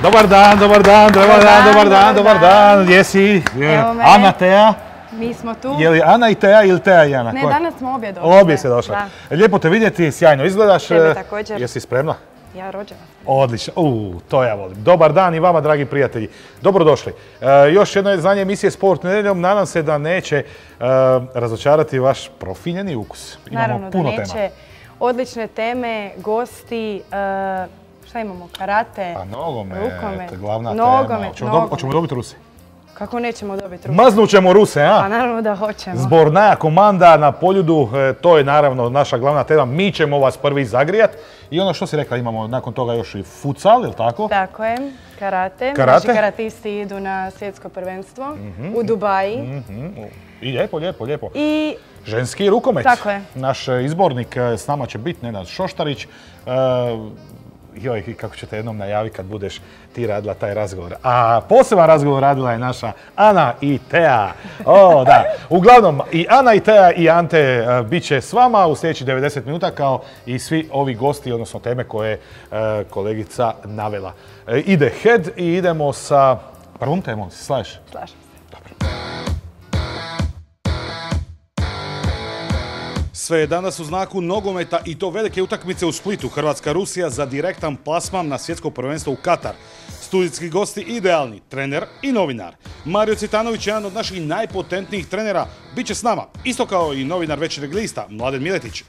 Dobar dan, dobar dan, dobar dan, dobar dan, dobar dan. Gdje si? Ana, Teja? Mi smo tu. Je li Ana i Teja ili Teja i Ana? Ne, danas smo obje došli. Obje se došle. Lijepo te vidjeti, sjajno izgledaš. Tebe također. Jesi spremna? Ja rođena. Odlično, to ja volim. Dobar dan i vama, dragi prijatelji. Dobrodošli. Još jedno izdanje emisije Sport nedjeljom. Nadam se da neće razočarati vaš profinjeni ukus. Naravno da neće. Odlične teme, gosti, šta imamo? Karate, nogomet, glavna tema. Hoćemo dobiti Ruse? Kako nećemo dobiti Ruse? Maznut ćemo Ruse, a? Pa naravno da hoćemo. Zborna komanda na Poljudu, to je naravno naša glavna tema. Mi ćemo vas prvi zagrijat. I ono što si rekla, imamo nakon toga još i futsal, je li tako? Tako je, karate. Naši karatisti idu na svjetsko prvenstvo u Dubaji. I lijepo, lijepo, lijepo. I ženski rukomet. Tako je. Naš izbornik s nama će biti Nenad Šoštarić. Joj, kako ću te jednom najaviti kad budeš ti radila taj razgovor. A poseban razgovor radila je naša Ana i Teja. O, da. Uglavnom, i Ana i Teja i Ante bit će s vama u sljedećih 90 minuta kao i svi ovi gosti, odnosno teme koje je kolegica navela. Ide head i idemo sa prvom temom. Si slažeš? Slažem se. Sve je danas u znaku nogometa i to velike utakmice u Splitu. Hrvatska-Rusija za direktan plasman na svjetsko prvenstvo u Katar. Studijski gosti idealni, trener i novinar. Mario Cvitanović, jedan od naših najpotentnijih trenera, bit će s nama. Isto kao i novinar Večernjeg lista, Mladen Miletić.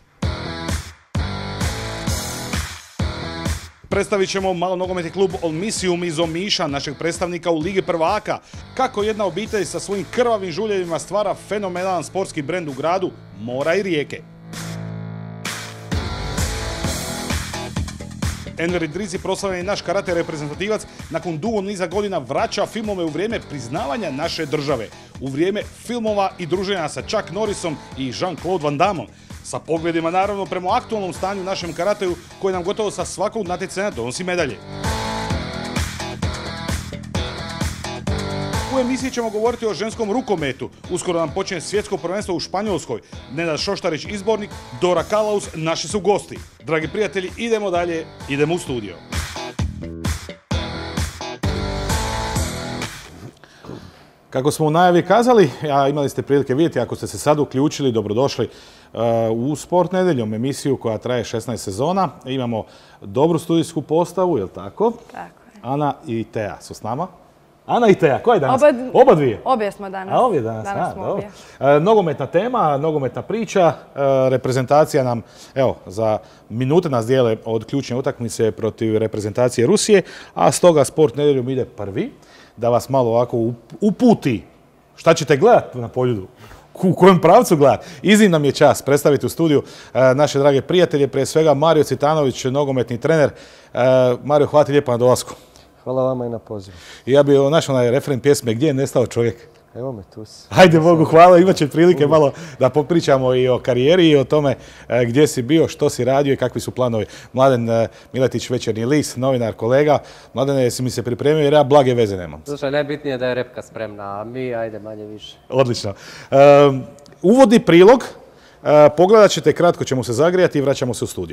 Predstavit ćemo malonogometni klub Olmisium iz Omiša, našeg predstavnika u Ligi prvaka. Kako jedna obitelj sa svojim krvavim žuljevima stvara fenomenalan sportski brend u gradu mora i rijeke. Enver Idrisi, proslavljeni naš karate reprezentativac, nakon dugog niza godina vraća filmove u vrijeme priznavanja naše države. U vrijeme filmova i druženja sa Chuck Norrisom i Jean-Claude Van Dammom. Sa pogledima naravno prema aktualnom stanju u našem karateju koji nam gotovo sa svakog natjecanja donosi medalje. U emisiji ćemo govoriti o ženskom rukometu. Uskoro nam počinje svjetsko prvenstvo u Španjolskoj. Nenad Šoštarić izbornik, Dora Kalaus naši su gosti. Dragi prijatelji, idemo dalje, idemo u studio. Kako smo u najavi kazali, a imali ste prilike vidjeti, ako ste se sad uključili, dobrodošli u Sport nedjeljom, emisiju koja traje 16 sezona. Imamo dobru studijsku postavu, je li tako? Tako je. Ana i Teja su s nama. Ana i Teja, ko je danas? Oba dvije? Obje smo danas. A obje danas, danas smo obje. Nogometna tema, nogometna priča, reprezentacija nam, evo, za minute nas dijele od ključne utakmice protiv reprezentacije Rusije, a stoga Sport nedjeljom ide prvi, da vas malo ovako uputi šta ćete gledati na Poljudu. U kojem pravcu gledati. Iznimna nam je čast predstaviti u studiju naše drage prijatelje, prije svega Mario Cvitanović, nogometni trener. Mario, hvala ti lijepo na dolasku. Hvala vama i na pozivu. Ja bih našao onaj refren pjesme Gdje je nestao čovjek? Evo me tu si. Hajde Bogu hvala, imat će prilike malo da popričamo i o karijeri i o tome gdje si bio, što si radio i kakvi su planovi. Mladen Miletić, Večernji list, novinar, kolega. Mladene, jesi mi se pripremio jer ja blage veze nemam. Slušaj, najbitnije je da je repka spremna, a mi ajde manje više. Odlično. Uvodni prilog, pogledat ćete, kratko ćemo se zagrijati i vraćamo se u studio.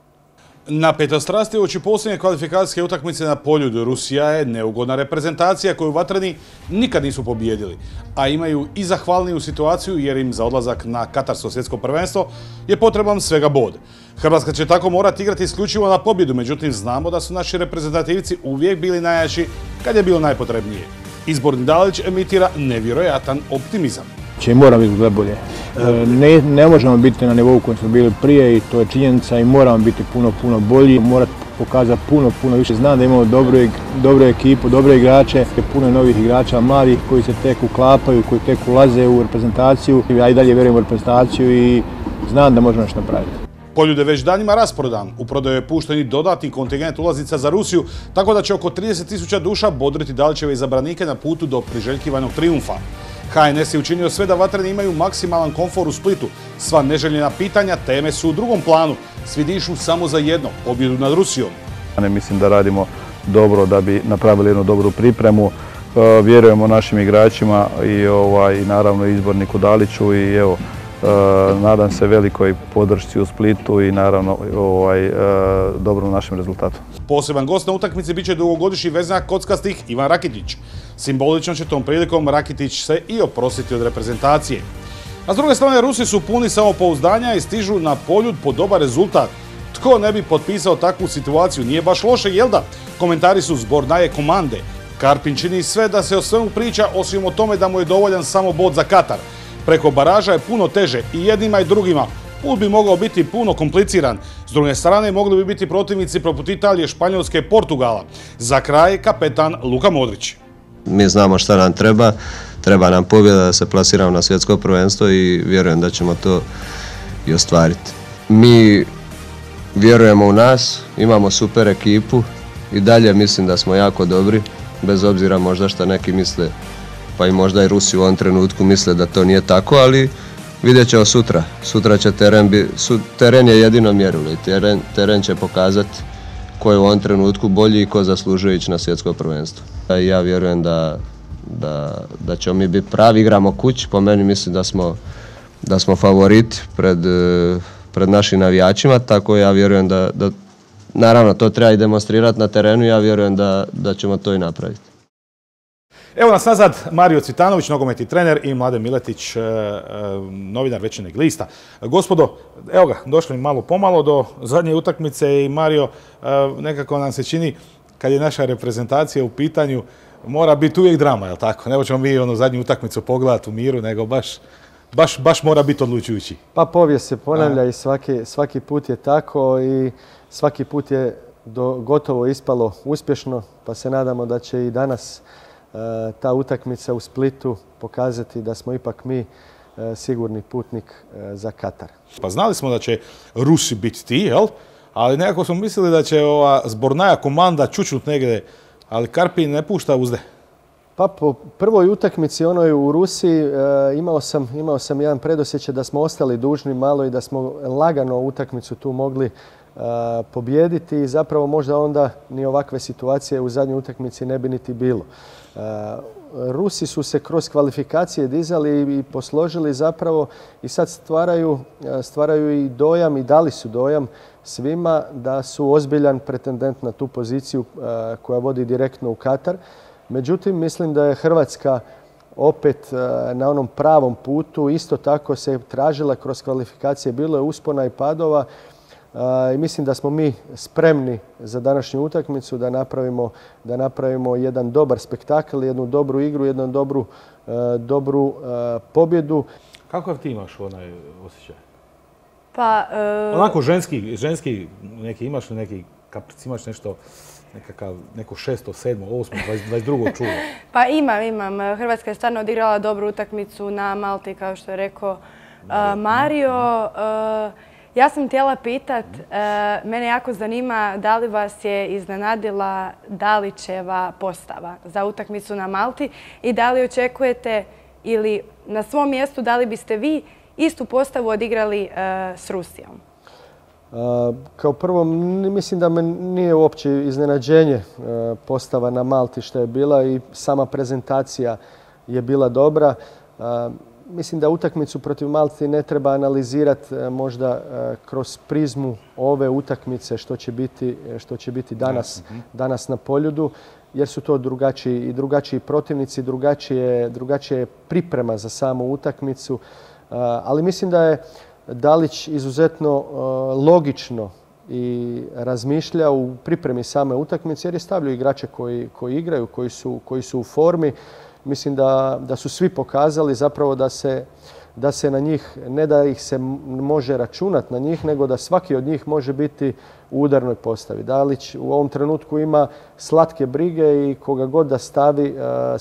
Napeta strasti uoči posljednje kvalifikacijske utakmice na Poljudu. Rusija je neugodna reprezentacija koju vatreni nikad nisu pobijedili, a imaju i zahvalniju situaciju jer im za odlazak na Katarsko svjetsko prvenstvo je potreban svega bod. Hrvatska će tako morati igrati isključivo na pobjedu, međutim znamo da su naši reprezentativci uvijek bili najjači kad je bilo najpotrebnije. Izbornik Dalić emitira nevjerojatan optimizam. Moramo izgledati bolje. Ne možemo biti na nivou koji smo bili prije i to je činjenica i moramo biti puno bolji. Moramo pokazati puno više. Znam da imamo dobru ekipu, dobre igrače, puno novih igrača, mladih koji se tek uklapaju, koji tek ulaze u reprezentaciju. Ja i dalje vjerujem u reprezentaciju i znam da možemo nešto napraviti. Poljud je već danima rasprodan. U prodaju je pušten i dodatni kontingent ulaznica za Rusiju, tako da će oko 30.000 duša bodriti Dalićeve izabranike na putu do priželjkivanog trijumfa. HNS je učinio sve da vatreni imaju maksimalan komfor u Splitu. Sva neželjena pitanja, teme su u drugom planu. Svi dišu samo za jedno, pobjedu nad Rusijom. Mislim da radimo dobro da bi napravili jednu dobru pripremu. Vjerujemo našim igračima i naravno izborniku Daliću i evo, nadam se velikoj podršci u Splitu i naravno dobrom našem rezultatu. Poseban gost na utakmici bit će dugogodišnji veznjak kockastih Ivan Rakitić. Simbolično će tom prilikom Rakitić se i oprostiti od reprezentacije. A s druge strane, Rusi su puni samopouzdanja i stižu na Poljud po dobar rezultat. Tko ne bi potpisao takvu situaciju? Nije baš loše, jel da? Komentari su zbornaje komande. Karpin čini sve da se o svemu priča, osim o tome da mu je dovoljan samo bod za Katar. Preko baraža je puno teže i jednima i drugima. Put bi mogao biti puno kompliciran. S druge strane, mogli bi biti protivnici poput Italije, Španjolske i Portugala. Za kraj, kapetan Luka Modrić. Mi znamo šta nam treba. Treba nam pobjeda da se plasiramo na svjetsko prvenstvo i vjerujem da ćemo to i ostvariti. Mi vjerujemo u nas, imamo super ekipu i dalje mislim da smo jako dobri, bez obzira možda što neki misle, pa i možda i Rusi u ovom trenutku misle da to nije tako, ali vidjet ćemo sutra. Sutra će teren je jedino mjerilo i teren će pokazati ko je u ovom trenutku bolji i ko zaslužuje ići na svjetsko prvenstvo. Ja vjerujem da ćemo mi biti pravi, igramo kući, po meni mislim da smo favoriti pred našim navijačima, tako ja vjerujem da naravno to treba i demonstrirati na terenu, ja vjerujem da ćemo to i napraviti. Evo nas nazad, Mario Cvitanović, nogometni trener, i Mladen Miletić, novinar Večernjeg lista. Gospodo, evo ga, došli malo pomalo do zadnje utakmice i Mario, nekako nam se čini, kad je naša reprezentacija u pitanju, mora biti uvijek drama, jel tako? Ne možemo mi onu zadnju utakmicu pogledati u miru, nego baš mora biti odlučujući. Pa povijest se ponavlja i svaki put je tako i svaki put je gotovo ispalo uspješno, pa se nadamo da će i danas ta utakmica u Splitu pokazati da smo ipak mi sigurni putnik za Katar. Pa znali smo da će Rusi biti ti, jel? Ali nekako smo mislili da će ova zbornaja komanda čučnut negdje, ali Karpin ne pušta uzde. Pa po prvoj utakmici onoj u Rusiji imao sam jedan predosjećaj da smo ostali dužni malo i da smo lagano utakmicu tu mogli pobijediti i zapravo možda onda ni ovakve situacije u zadnjoj utakmici ne bi niti bilo. Rusi su se kroz kvalifikacije dizali i posložili zapravo i sad stvaraju i dojam i dali su dojam svima da su ozbiljan pretendent na tu poziciju koja vodi direktno u Katar. Međutim, mislim da je Hrvatska opet na onom pravom putu, isto tako se tražila kroz kvalifikacije, bilo je uspona i padova i mislim da smo mi spremni za današnju utakmicu da napravimo jedan dobar spektakl, jednu dobru igru, jednu dobru pobjedu. Kako ti imaš onaj osjećaj? Pa, onako ženski neki imaš li neki kapric, imaš nešto, neko 6., 7., 8., 22. čulo? Pa imam. Hrvatska je stvarno odigrala dobru utakmicu na Malti, kao što je rekao Mario. Ja sam htjela pitat, mene jako zanima da li vas je iznenadila Dalićeva postava za utakmicu na Malti i da li očekujete ili na svom mjestu da li biste vi istu postavu odigrali s Rusijom? Kao prvo, mislim da me nije uopće iznenađenje postava na Malti što je bila i sama prezentacija je bila dobra. Mislim da utakmicu protiv Malti ne treba analizirati možda kroz prizmu ove utakmice što će biti danas na Poljudu, jer su to drugačiji protivnici, drugačije priprema za samu utakmicu. Ali mislim da je Dalić izuzetno logično i razmišlja u pripremi same utakmice jer je stavljaju igrače koji igraju, koji su u formi. Mislim da su svi pokazali zapravo da se na njih, ne da ih se može računati na njih, nego da svaki od njih može biti u udarnoj postavi. Dalić u ovom trenutku ima slatke brige i koga god da stavi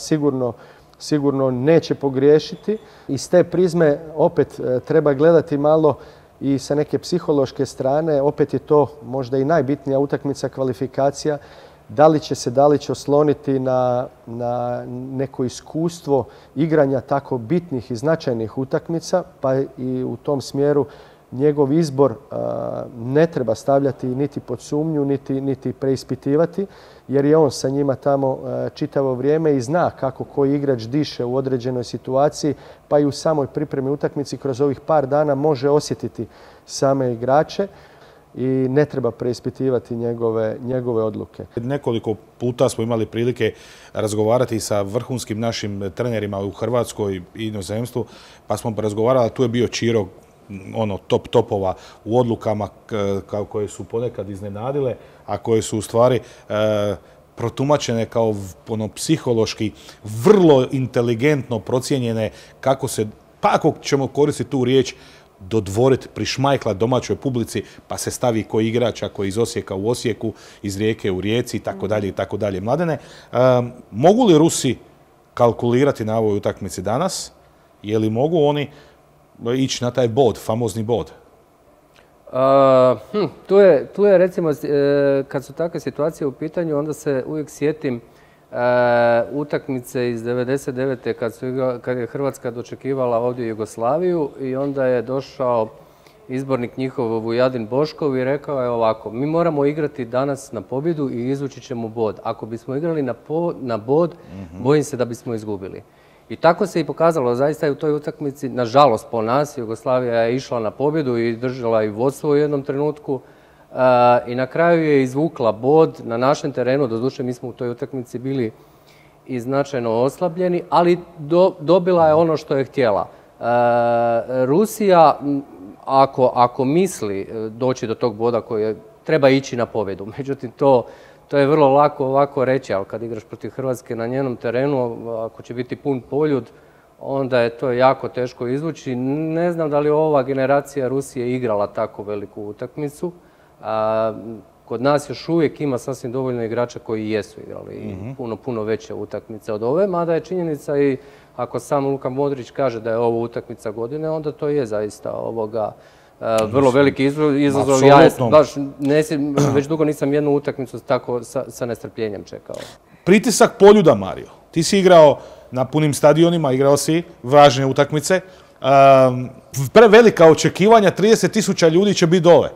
sigurno neće pogriješiti. Iz te prizme opet treba gledati malo i sa neke psihološke strane. Opet je to možda i najbitnija utakmica kvalifikacija. Da li će se Dalić osloniti na neko iskustvo igranja tako bitnih i značajnih utakmica, pa i u tom smjeru njegov izbor ne treba stavljati niti pod sumnju, niti preispitivati, jer je on sa njima tamo čitavo vrijeme i zna kako koji igrač diše u određenoj situaciji, pa i u samoj pripremi utakmici kroz ovih par dana može osjetiti same igrače i ne treba preispitivati njegove odluke. Nekoliko puta smo imali prilike razgovarati sa vrhunskim našim trenerima u Hrvatskoj i inozemstvu, pa smo razgovarali, tu je bio Čiro, top topova u odlukama koje su ponekad iznenadile, a koje su u stvari protumačene kao psihološki vrlo inteligentno procijenjene kako se, pa ako ćemo koristiti tu riječ, dodvoriti, prišmajkla domaćoj publici, pa se stavi koji igrač, ako je iz Osijeka u Osijeku, iz Rijeke u Rijeci i tako dalje. Mladene, mogu li Rusi kalkulirati na ovoj utakmici danas? Je li mogu oni ići na taj bod, famozni bod? Tu je recimo, kad su takve situacije u pitanju, onda se uvijek sjetim utakmice iz 99. kad je Hrvatska dočekivala ovdje Jugoslaviju i onda je došao izbornik njihov Vujadin Boškov i rekao je ovako: mi moramo igrati danas na pobjedu i izvući ćemo bod. Ako bismo igrali na bod, bojim se da bismo izgubili. I tako se i pokazalo, zaista je u toj utakmici, nažalost po nas, Jugoslavija je išla na pobjedu i držala i vodstvo u jednom trenutku i na kraju je izvukla bod na našem terenu. Doduše, mi smo u toj utakmici bili i značajno oslabljeni, ali dobila je ono što je htjela. Rusija, ako misli doći do tog boda koji treba ići na pobjedu, međutim to je vrlo lako ovako reći, ali kad igraš protiv Hrvatske na njenom terenu, ako će biti pun poljud, onda je to jako teško izvući. Ne znam da li ova generacija Rusije igrala tako veliku utakmicu. Kod nas još uvijek ima sasvim dovoljno igrača koji jesu igrali puno veće utakmice od ove, mada je činjenica i ako sam Luka Modrić kaže da je ovo utakmica godine, onda to je zaista vrlo veliki izazov. Ja već dugo nisam jednu utakmicu tako sa nestrpljenjem čekao. Pritisak poljuda, Mario. Ti si igrao na punim stadionima, igrao si važne utakmice. Prevelika očekivanja, 30.000 ljudi će biti dole.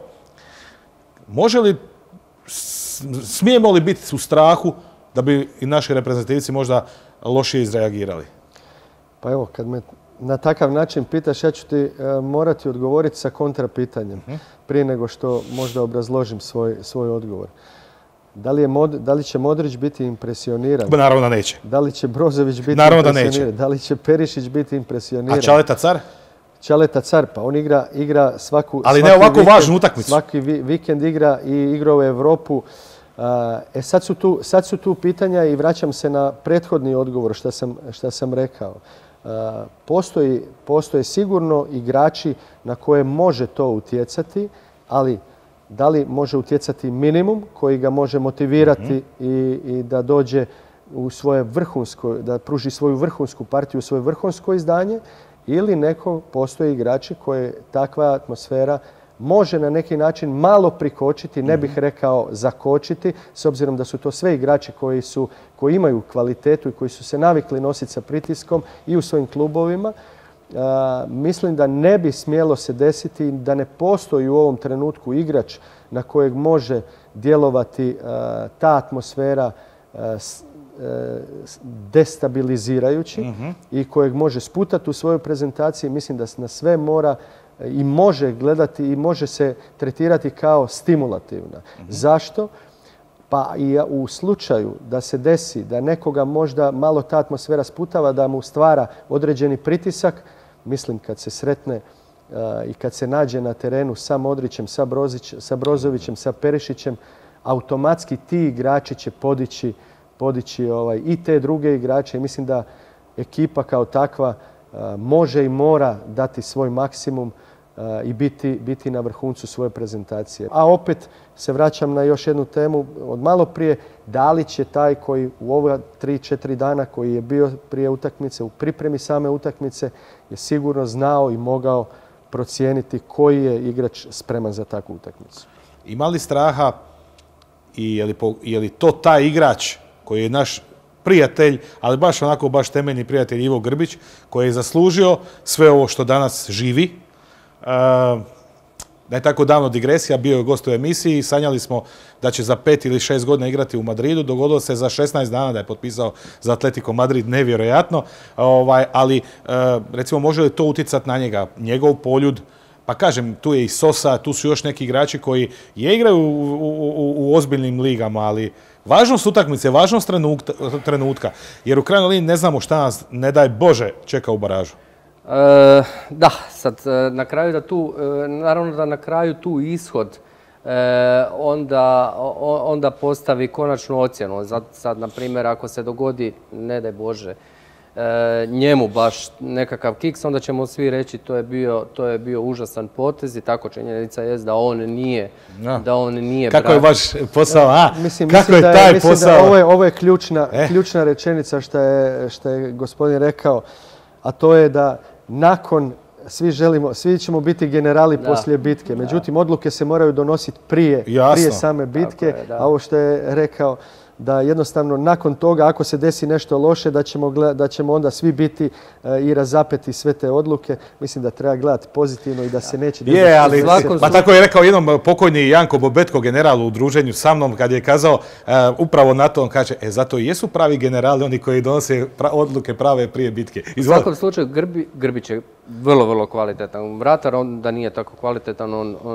Smijemo li biti u strahu da bi i naši reprezentativci možda lošije izreagirali? Pa evo, kad me na takav način pitaš, ja ću ti morati odgovoriti sa kontrapitanjem prije nego što možda obrazložim svoj odgovor. Da li će Modrić biti impresioniran? Naravno da neće. Da li će Brozović biti impresioniran? Da li će Perišić biti impresioniran? A Čaleta Car? Čaleta Car, pa on igra ali ne ovako važnu utakmicu. Svaki vikend igra i igra u Europu. Sad su tu pitanja i vraćam se na prethodni odgovor što sam rekao. Postoje sigurno igrači na koje može to utjecati, ali da li može utjecati minimum koji ga može motivirati i da dođe u svoje vrhunsko, da pruži svoju vrhunsku partiju, svoje vrhunsko izdanje, ili postoje igrači koje takva atmosfera može na neki način malo prikočiti, ne bih rekao zakočiti, s obzirom da su to sve igrači koji imaju kvalitetu i koji su se navikli nositi sa pritiskom i u svojim klubovima. Mislim da ne bi smjelo se desiti da ne postoji u ovom trenutku igrač na kojeg može djelovati ta atmosfera destabilizirajući i kojeg može sputati u svojoj prezentaciji. Mislim da na sve mora i može gledati i može se tretirati kao stimulativna. Zašto? Pa i u slučaju da se desi da nekoga možda malo ta atmosfera sputava, da mu stvara određeni pritisak, mislim kad se sretne i kad se nađe na terenu sa Modrićem, sa Brozovićem, sa Perišićem, automatski ti igrači će podići i te druge igrače. Mislim da ekipa kao takva može i mora dati svoj maksimum i biti na vrhuncu svoje prezentacije. A opet se vraćam na još jednu temu od malo prije, da li će taj koji u ova 3-4 dana koji je bio prije utakmice, u pripremi same utakmice, je sigurno znao i mogao procijeniti koji je igrač spreman za takvu utakmicu. Ima li straha i je li to taj igrač koji je naš prijatelj, ali baš temeljni prijatelj Ivo Grbić, koji je zaslužio sve ovo što danas živi, da je tako davno digresija, bio je gost u emisiji, sanjali smo da će za 5 ili 6 godina igrati u Madridu, dogodilo se za 16 dana da je potpisao za Atletico Madrid, nevjerojatno, ali recimo može li to utjecati na njega, njegov poljud, pa kažem, tu je i Sosa, tu su još neki igrači koji igraju u ozbiljnim ligama, ali važnost utakmice, važnost trenutka, jer u krajnjoj liniji ne znamo šta nas, ne daj Bože, čeka u baražu. Da, sad na kraju naravno da na kraju tu ishod onda postavi konačnu ocjenu. Sad, na primjer, ako se dogodi, ne daj Bože, njemu baš nekakav kiks, onda ćemo svi reći to je bio užasan potez i tako činjenica je da on nije Kako je vaš posao, Mislim kako je taj posao? Ovo je ključna rečenica što je gospodin rekao, a to je da nakon svi ćemo biti generali poslije bitke. Međutim, odluke se moraju donositi prije same bitke, a ovo što je rekao, da jednostavno nakon toga, ako se desi nešto loše, da ćemo onda svi biti i razapeti sve te odluke. Mislim da treba gledati pozitivno i da se neće... Pa tako je rekao jednom pokojni Janko Bobetko, general u druženju sa mnom, kad je kazao upravo na to, on kaže, zato i jesu pravi generali, oni koji donose odluke prave prije bitke. U svakom slučaju, Grbić je vrlo, vrlo kvalitetan vratar, on da nije tako kvalitetan, on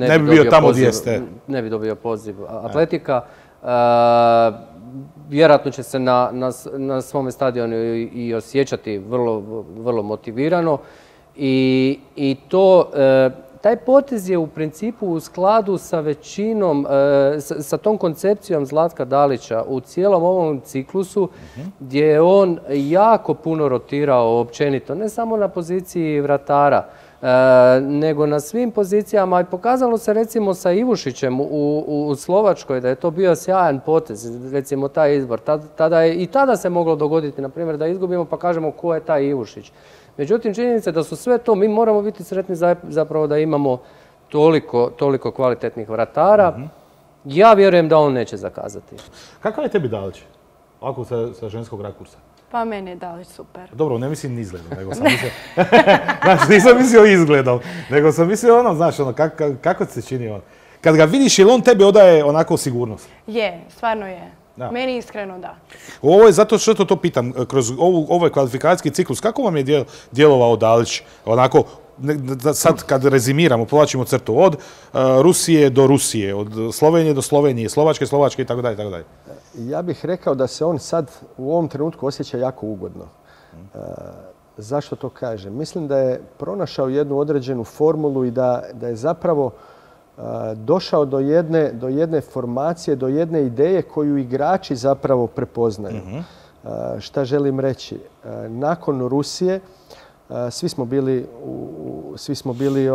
ne bi dobio poziv Atletika. Vjerojatno će se na svome stadionu i osjećati vrlo motivirano i taj potez je u principu u skladu sa većinom, sa tom koncepcijom Zlatka Dalića u cijelom ovom ciklusu gdje je on jako puno rotirao općenito, ne samo na poziciji vratara, nego na svim pozicijama i pokazalo se recimo sa Ivušićem u Slovačkoj da je to bio sjajan potez, recimo taj izbor. I tada se moglo dogoditi, na primjer, da izgubimo pa kažemo ko je taj Ivušić. Međutim, činjenica je da su sve to, mi moramo biti sretni zapravo da imamo toliko kvalitetnih vratara. Ja vjerujem da on neće zakazati. Kakav je tebi Dalić? Ovako sa ženskog rakursa. Pa meni je Dalić super. Dobro, ne mislim ni izgledom, nego sam mislio... Znači, nisam mislio izgledom, nego sam mislio kako se čini on. Kad ga vidiš, ili on tebi odaje onako sigurnost? Je, stvarno je. Meni iskreno da. Ovo je zato što to pitam, kroz ovaj kvalifikacijski ciklus, kako vam je djelovao Dalić, onako, sad kad rezimiramo, povlačimo crtu od Rusije do Rusije, od Slovenije do Slovenije, Slovačke itd. Ja bih rekao da se on sad u ovom trenutku osjeća jako ugodno. Zašto to kažem? Mislim da je pronašao jednu određenu formulu i da je zapravo došao do jedne formacije, do jedne ideje koju igrači zapravo prepoznaju. Šta želim reći? Nakon Rusije svi smo bili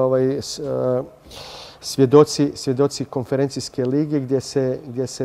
svjedoci konferencijske lige gdje se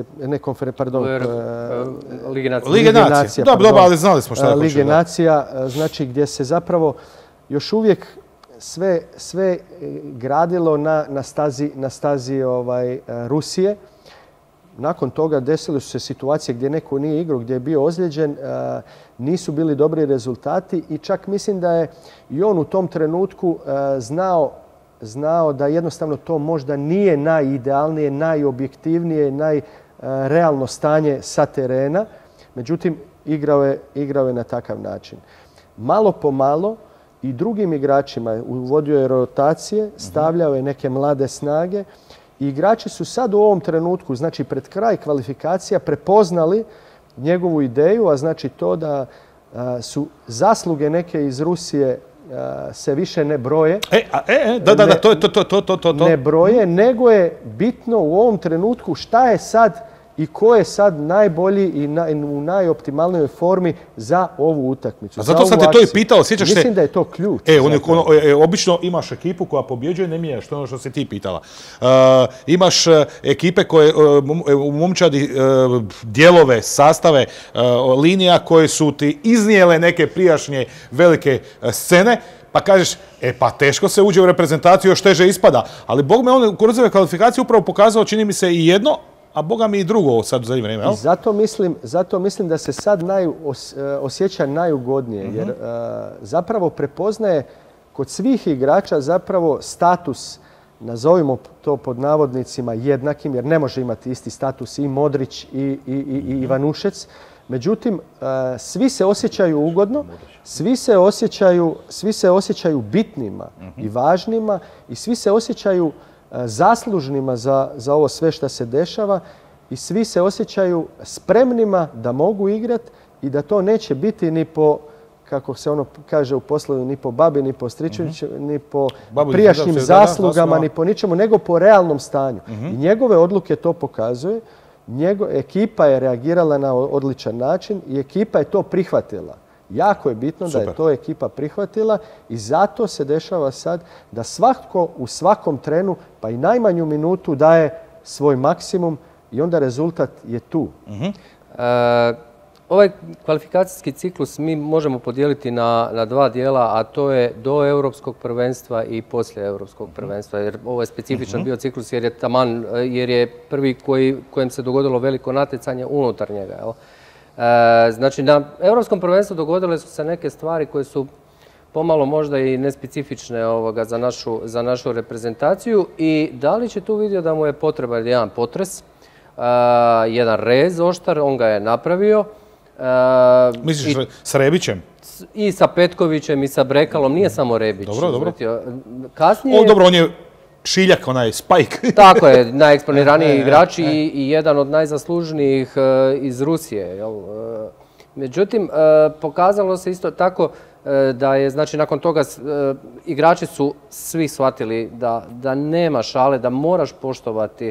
Lige nacija. Dobro, ali znali smo šta je Lige nacija, znači gdje se zapravo još uvijek sve gradilo na stazi Rusije. Nakon toga desile su se situacije gdje neko nije igrao, gdje je bio ozlijeđen, nisu bili dobri rezultati i čak mislim da je i on u tom trenutku znao da jednostavno to možda nije najidealnije, najobjektivnije, najrealno stanje sa terena. Međutim, igrao je na takav način. Malo po malo i drugim igračima uvodio je rotacije, stavljao je neke mlade snage i igrači su sad u ovom trenutku, znači pred kraj kvalifikacija, prepoznali njegovu ideju, a znači to da su zasluge neke iz Rusije se više ne broje. Ne broje, nego je bitno u ovom trenutku šta je sad i ko je sad najbolji i u najoptimalnijoj formi za ovu utakmicu. A zato sam te to i pitao, sjećaš se... Mislim da je to ključ. Obično imaš ekipu koja pobjeđuje, ne mijenjaš, to je ono što si ti pitala. Imaš ekipe koje, momčadi, dijelove, sastave, linija koje su ti iznijele neke prijašnje velike scene, pa kažeš, pa teško se uđe u reprezentaciju, još teže ispada. Ali Bog me on kroz ove kvalifikacije upravo pokazao, čini mi se, i jedno, a Boga mi i drugo sad u zadnje vrijeme, jel? Zato mislim da se sad osjeća najugodnije, jer zapravo prepoznaje kod svih igrača zapravo status nazovimo to pod navodnicima jednakim, jer ne može imati isti status i Modrić i Ivanušec. Međutim, svi se osjećaju ugodno, svi se osjećaju bitnima i važnima i svi se osjećaju zaslužnima za ovo sve što se dešava i svi se osjećaju spremnima da mogu igrati i da to neće biti ni po, kako se ono kaže u poslovi, ni po babi, ni po stričeviću, ni po prijašnjim zaslugama, ni po ničemu, nego po realnom stanju. I njegove odluke to pokazuje. Ekipa je reagirala na odličan način i ekipa je to prihvatila. Jako je bitno da je to ekipa prihvatila i zato se dešava sad da svatko u svakom trenu, pa i najmanju minutu daje svoj maksimum i onda rezultat je tu. Ovaj kvalifikacijski ciklus mi možemo podijeliti na dva dijela, a to je do Europskog prvenstva i poslije Europskog prvenstva. Jer ovo je specifičan bio ciklus jer je prvi kojem se dogodilo veliko natjecanje unutar njega. Znači, na Europskom prvenstvu dogodile su se neke stvari koje su pomalo možda i nespecifične za našu reprezentaciju i da li će tu vidio da mu je potreban jedan potres, jedan rez oštar, on ga je napravio. Misliš s Rebićem? I sa Petkovićem i sa Brekalom, nije samo Rebić. Dobro. Kasnije... Dobro, on je Šiljak, onaj Spike. Tako je, najeksponiraniji igrač i jedan od najzaslužnijih iz Rusije. Međutim, pokazalo se isto tako da je, znači, nakon toga igrači su svi shvatili da nema šale, da moraš poštovati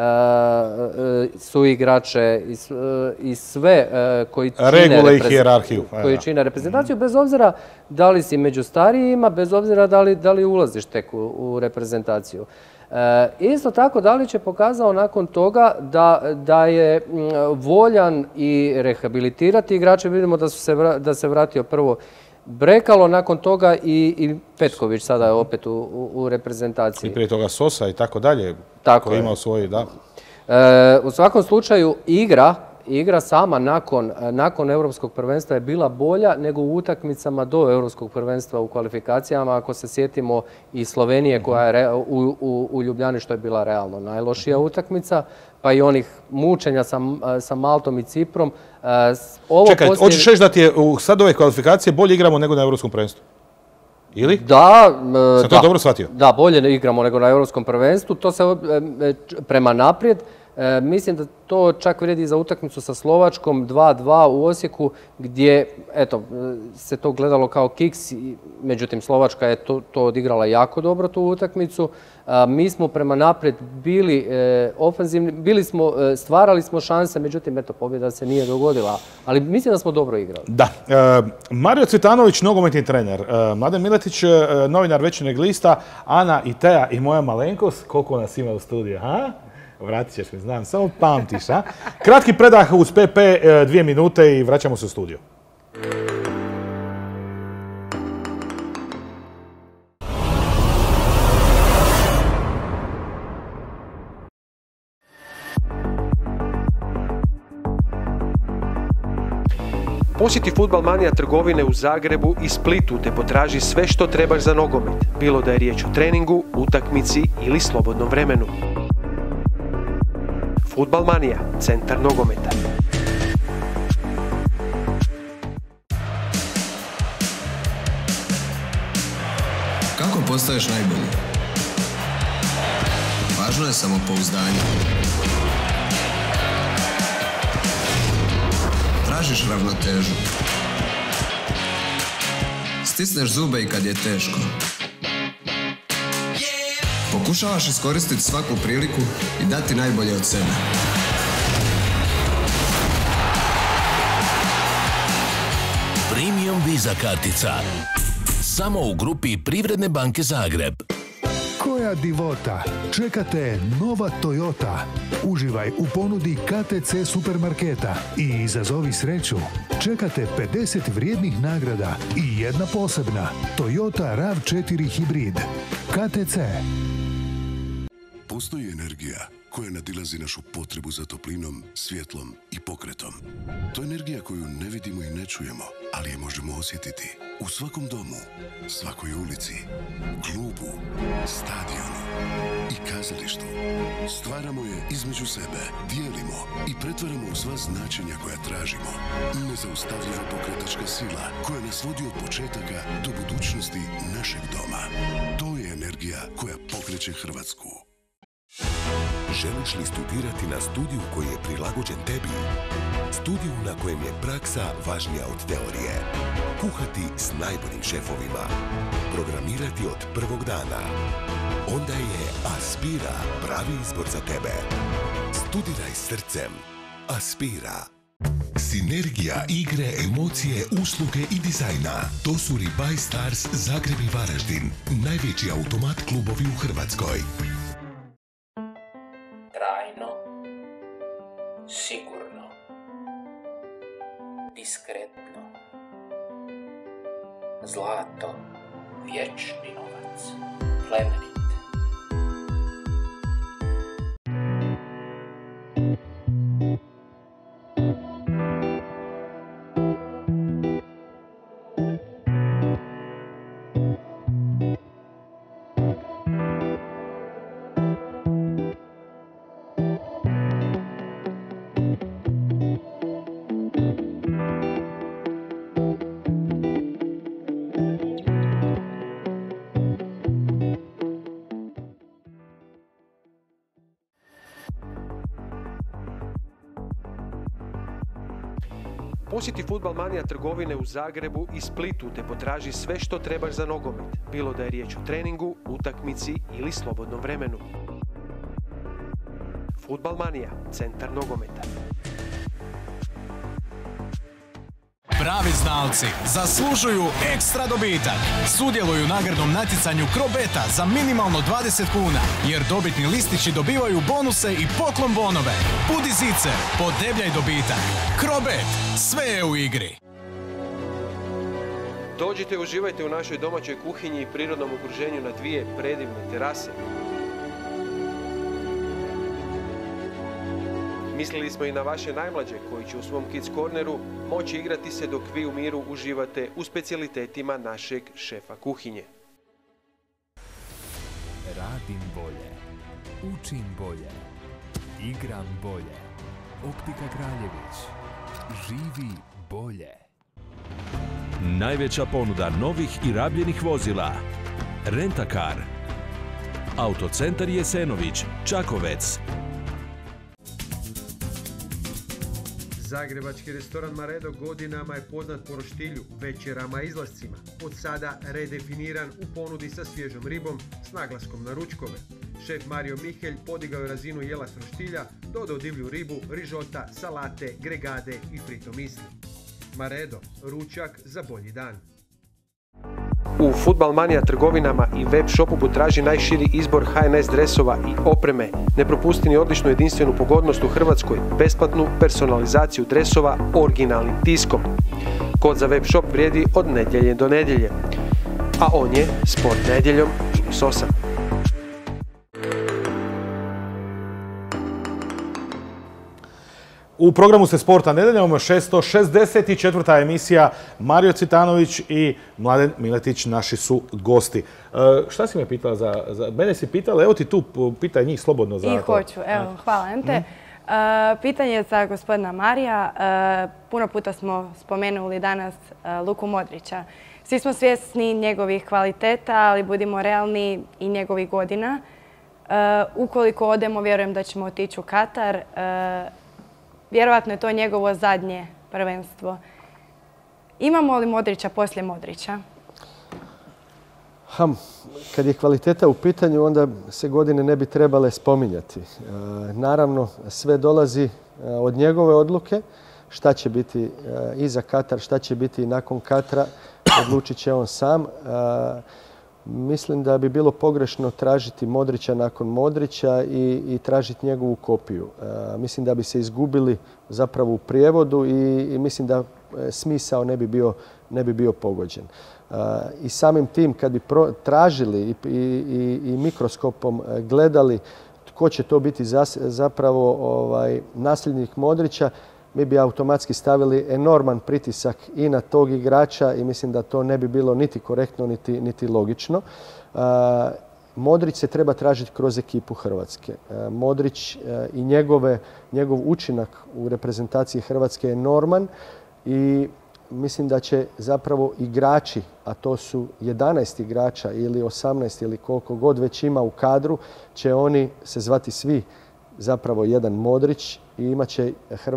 su igrače i sve koji čine reprezentaciju, bez obzira da li si među starijima, bez obzira da li ulaziš tek u reprezentaciju. Isto tako, da li će pokazao nakon toga da je voljan i rehabilitirati igrače. Vidimo da se vratio prvo Brekalo, nakon toga i Petković sada je opet u reprezentaciji. I prije toga Sosa i tako dalje. Tako je. Imao svoji, da. U svakom slučaju igra sama nakon Europskog prvenstva je bila bolja nego u utakmicama do Europskog prvenstva u kvalifikacijama. Ako se sjetimo i Slovenije koja je u Ljubljani, što je bila realno najlošija utakmica, pa i onih mučenja sa Maltom i Ciprom. Čekaj, hoćeš reći da ti je sad ove kvalifikacije bolje igramo nego na Europskom prvenstvu? Ili? Da. Sam to dobro shvatio? Da, bolje igramo nego na Europskom prvenstvu. To se prema naprijed. Mislim da to čak vrijedi za utakmicu sa Slovačkom 2-2 u Osijeku, gdje se to gledalo kao kiks, međutim Slovačka je to odigrala jako dobro, tu utakmicu. Mi smo prema naprijed bili ofenzivni, stvarali smo šanse, međutim pobjeda se nije dogodila, ali mislim da smo dobro igrali. Da. Mario Cvitanović, nogometni trener, Mladen Miletić, novinar Večernjeg lista, Ana i Teja i moja malenkost, koliko nas ima u studiju, ha? Vratit ćeš mi, znam, samo pamtiš, a? Kratki predah uz PP, 2 minute i vraćamo se u studio. Posjeti Fudbal Manija trgovine u Zagrebu i Splitu te potraži sve što trebaš za nogomet, bilo da je riječ o treningu, utakmici ili slobodnom vremenu. Fudbal Manija, centar nogometa. Kako postaješ najbolji? Važno je samopouzdanje. Tražiš ravnotežu. Stisneš zube i kad je teško. Pokušavaš iskoristiti svaku priliku i dati najbolje od sebe. Premium Visa kartica. Samo u grupi Privredne banke Zagreb. Koja divota! Čekate nova Toyota. Uživaj u ponudi KTC supermarketa i izazovi sreću. Čekate 50 vrijednih nagrada i jedna posebna Toyota RAV4 hibrid. KTC. Postoji energija koja nadilazi našu potrebu za toplinom, svjetlom i pokretom. To je energija koju ne vidimo i ne čujemo, ali je možemo osjetiti u svakom domu, svakoj ulici, klubu, stadionu i kazalištu. Stvaramo je između sebe, dijelimo i pretvaramo u sva značenja koja tražimo. Nezaustavljiva pokretačka sila koja nas vodi od početaka do budućnosti našeg doma. To je energija koja pokreće Hrvatsku. Želiš li studirati na studiju koji je prilagođen tebi? Studiju na kojem je praksa važnija od teorije. Kuhati s najboljim šefovima. Programirati od prvog dana. Onda je Aspira pravi izbor za tebe. Studiraj srcem. Aspira. Sinergija igre, emocije, usluge i dizajna. To su Ribaj Stars Zagreb i Varaždin. Najveći automat klubovi u Hrvatskoj. Trajno, sigurno, diskretno, zlato, vječni novac, plemenit. Posjeti Futbal Manija trgovine u Zagrebu i Splitu te potraži sve što trebaš za nogomet, bilo da je riječ o treningu, utakmici ili slobodnom vremenu. Futbal Manija, centar nogometa. Pravi znalci zaslužuju ekstra dobitak. Sudjeluju u nagradnom natjecanju Crobeta za minimalno 20 kuna, jer dobitni listići dobivaju bonuse i poklon bonove. Budi zicer, podebljaj dobitak. Crobet, sve je u igri. Dođite i uživajte u našoj domaćoj kuhinji i prirodnom okruženju na dvije predivne terase. Mislili smo i na vaše najmlađe koji će u svom Kids Corneru moći igrati se dok vi u miru uživate u specijalitetima našeg šefa kuhinje. Radim bolje, učim bolje, igram bolje. Optika Kraljević. Živi bolje. Najveća ponuda novih i rabljenih vozila. Rent-a-car. Autocentar Jesenović, Čakovec. Zagrebački restoran Maredo godinama je poznat po roštilju, večerama i izlascima. Od sada redefiniran u ponudi sa svježom ribom s naglaskom na ručkove. Šef Mario Mihelj podigao je razinu jela s roštilja, dodao divlju ribu, rižota, salate, gregade i frito misli. Maredo, ručak za bolji dan. U Futbal Manija trgovinama i web shopu potraži najširi izbor HNS dresova i opreme. Ne propusti ni odličnu jedinstvenu pogodnost u Hrvatskoj, besplatnu personalizaciju dresova originalnim tiskom. Kod za web shop vrijedi od nedjelje do nedjelje. A on je Sport nedjeljom +8. U programu ste Sporta nedeljom, 664. emisija. Mario Cvitanović i Mladen Miletić naši su gosti. Šta si me pitala za... Mene si pitala, evo ti tu, pitaj njih slobodno za to. I hoću, evo, hvala Ante. Pitanje za gospodina Marija. Puno puta smo spomenuli danas Luku Modrića. Svi smo svjesni njegovih kvaliteta, ali budimo realni i njegovih godina. Ukoliko odemo, vjerujem da ćemo otići u Katar. Vjerojatno je to njegovo zadnje prvenstvo. Imamo li Modrića poslije Modrića? Kad je kvaliteta u pitanju, onda se godine ne bi trebale spominjati. Naravno, sve dolazi od njegove odluke. Šta će biti i za Katar, šta će biti nakon Katara, odlučit će on sam. Mislim da bi bilo pogrešno tražiti Modrića nakon Modrića i tražiti njegovu kopiju. Mislim da bi se izgubili zapravo u prijevodu i mislim da smisao ne bi bio pogođen. I samim tim kad bi tražili i mikroskopom gledali ko će to biti zapravo nasljednik Modrića, mi bi automatski stavili enorman pritisak i na tog igrača i mislim da to ne bi bilo niti korektno, niti logično. Modrić se treba tražiti kroz ekipu Hrvatske. Modrić i njegov učinak u reprezentaciji Hrvatske je enorman i mislim da će zapravo igrači, a to su 11 igrača ili 18 ili koliko god već ima u kadru, će oni se zvati svi zapravo jedan Modrić i imat će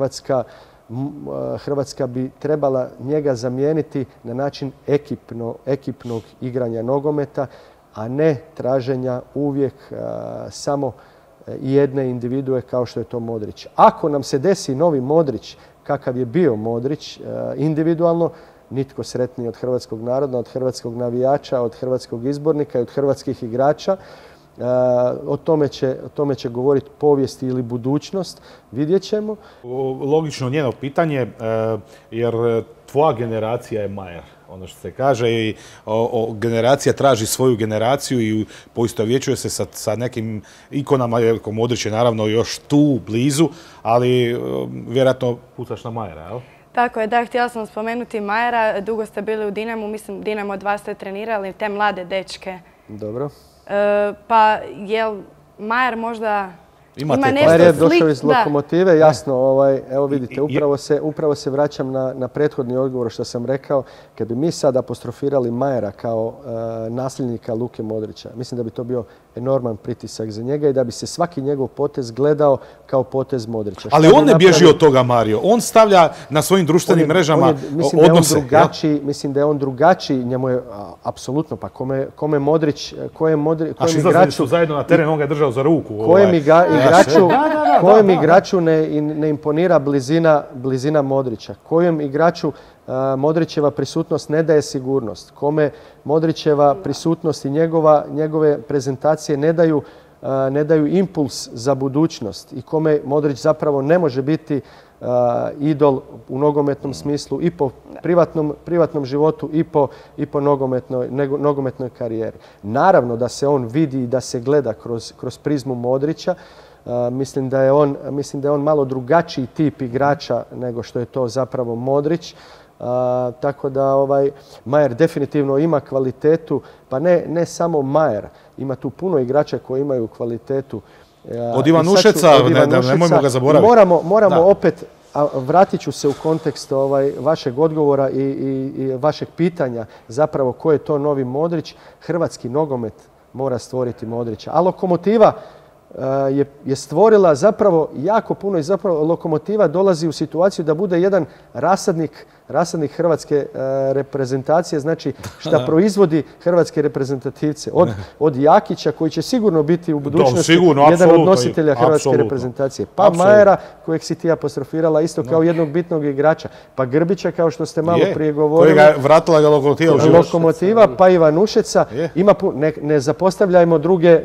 Hrvatska bi trebala njega zamijeniti na način ekipnog igranja nogometa, a ne traženja uvijek samo jedne individue kao što je to Modrić. Ako nam se desi novi Modrić, kakav je bio Modrić individualno, nitko sretniji od hrvatskog naroda, od hrvatskog navijača, od hrvatskog izbornika i od hrvatskih igrača. O tome će govoriti povijest ili budućnost, vidjet ćemo. Logično njeno pitanje, jer tvoja generacija je Majer, ono što se kaže, i generacija traži svoju generaciju i poistovjećuje se sa nekim ikonama, jer Modrić je naravno još tu, blizu, ali vjerojatno pucaš na Majera, jel? Tako je, da, htjela sam spomenuti Majera, dugo ste bili u Dinamu, mislim Dinamo od vas ste trenirali, te mlade dečke. Dobro. Pa jel Majer možda ima nešto Majer je došao iz Lokomotive, jasno, evo vidite, upravo se vraćam na prethodni odgovor što sam rekao. Kad bi mi sad apostrofirali Majera kao nasljednika Luke Modrića, mislim da bi to bio enorman pritisak za njega i da bi se svaki njegov potez gledao kao potez Modrića. Ali on ne bježi od toga, Mario. On stavlja na svojim društvenim mrežama odnose. Mislim da je on drugačiji, njemu je apsolutno, pa kome Modrić, kojem izlazili su zajedno na teren, on ga je držao za ruku. Kojem igraču ne imponira blizina Modrića? Kojem igraču Modrićeva prisutnost ne daje sigurnost? Kome Modrićeva prisutnost i njegove prezentacije ne daju impuls za budućnost? I kome Modrić zapravo ne može biti idol u nogometnom smislu i po privatnom životu i po nogometnoj karijeri. Naravno da se on vidi i da se gleda kroz prizmu Modrića. Mislim da je on malo drugačiji tip igrača nego što je to zapravo Modrić. Tako da Majer definitivno ima kvalitetu, pa ne samo Majer, ima tu puno igrača koji imaju kvalitetu. Od Ivanušeca, nemojmo ga zaboraviti. Moramo opet, vratit ću se u kontekst vašeg odgovora i vašeg pitanja, zapravo ko je to novi Modrić. Hrvatski nogomet mora stvoriti Modrića, a Lokomotiva je stvorila zapravo jako puno i zapravo Lokomotiva dolazi u situaciju da bude jedan rasadnik hrvatske reprezentacije, znači šta proizvodi hrvatske reprezentativce. Od Jakića koji će sigurno biti u budućnosti jedan od nositelja hrvatske reprezentacije. Pa Majera kojeg si ti apostrofirala isto kao jednog bitnog igrača. Pa Grbića kao što ste malo prije govorili. Kojega vratila ga Lokomotiva u život. Lokomotiva pa Ivanušeca. Ne zapostavljajmo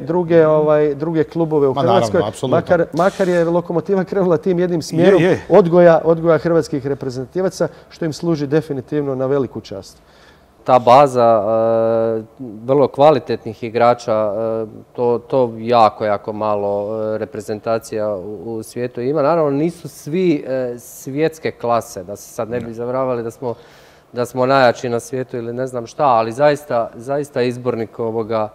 druge klubove u Hrvatskoj. Makar je Lokomotiva krenula tim jednim smjerom odgoja hrvatskih reprezentativaca što im služi definitivno na veliku čast. Ta baza vrlo kvalitetnih igrača, to jako malo reprezentacija u svijetu ima. Naravno nisu svi svjetske klase, da se sad ne bi zavravali da smo najjači na svijetu ili ne znam šta, ali zaista izbornik ovoga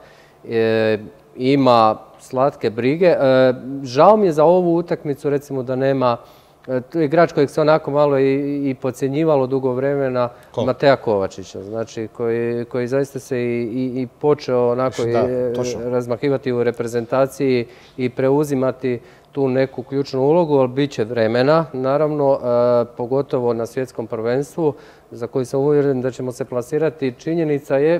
ima slatke brige. Žao mi je za ovu utakmicu recimo da nema igrač kojeg se onako malo i podcjenjivalo dugo vremena, Mateja Kovačića, znači koji zaista se i počeo onako razmahivati u reprezentaciji i preuzimati tu neku ključnu ulogu, ali bit će vremena, naravno, pogotovo na svjetskom prvenstvu, za koji sam uvjeren da ćemo se plasirati. Činjenica je,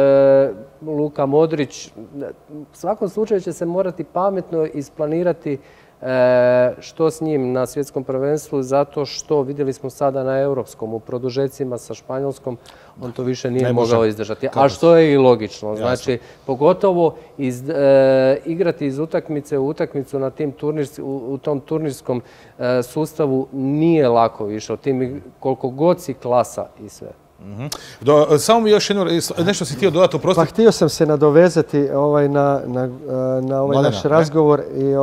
Luka Modrić, u svakom slučaju će se morati pametno isplanirati što s njim na svjetskom prvenstvu, zato što vidjeli smo sada na europskom u produžecima sa Španjolskom, on to više nije mogao izdržati. A što je i logično. Znači, pogotovo igrati iz utakmice u utakmicu u tom turnirskom sustavu nije lako više. O tim koliko god si klasa i sve. Samo mi još nešto si htio dodati, oprosti. Pa htio sam se nadovezati na ovaj naš razgovor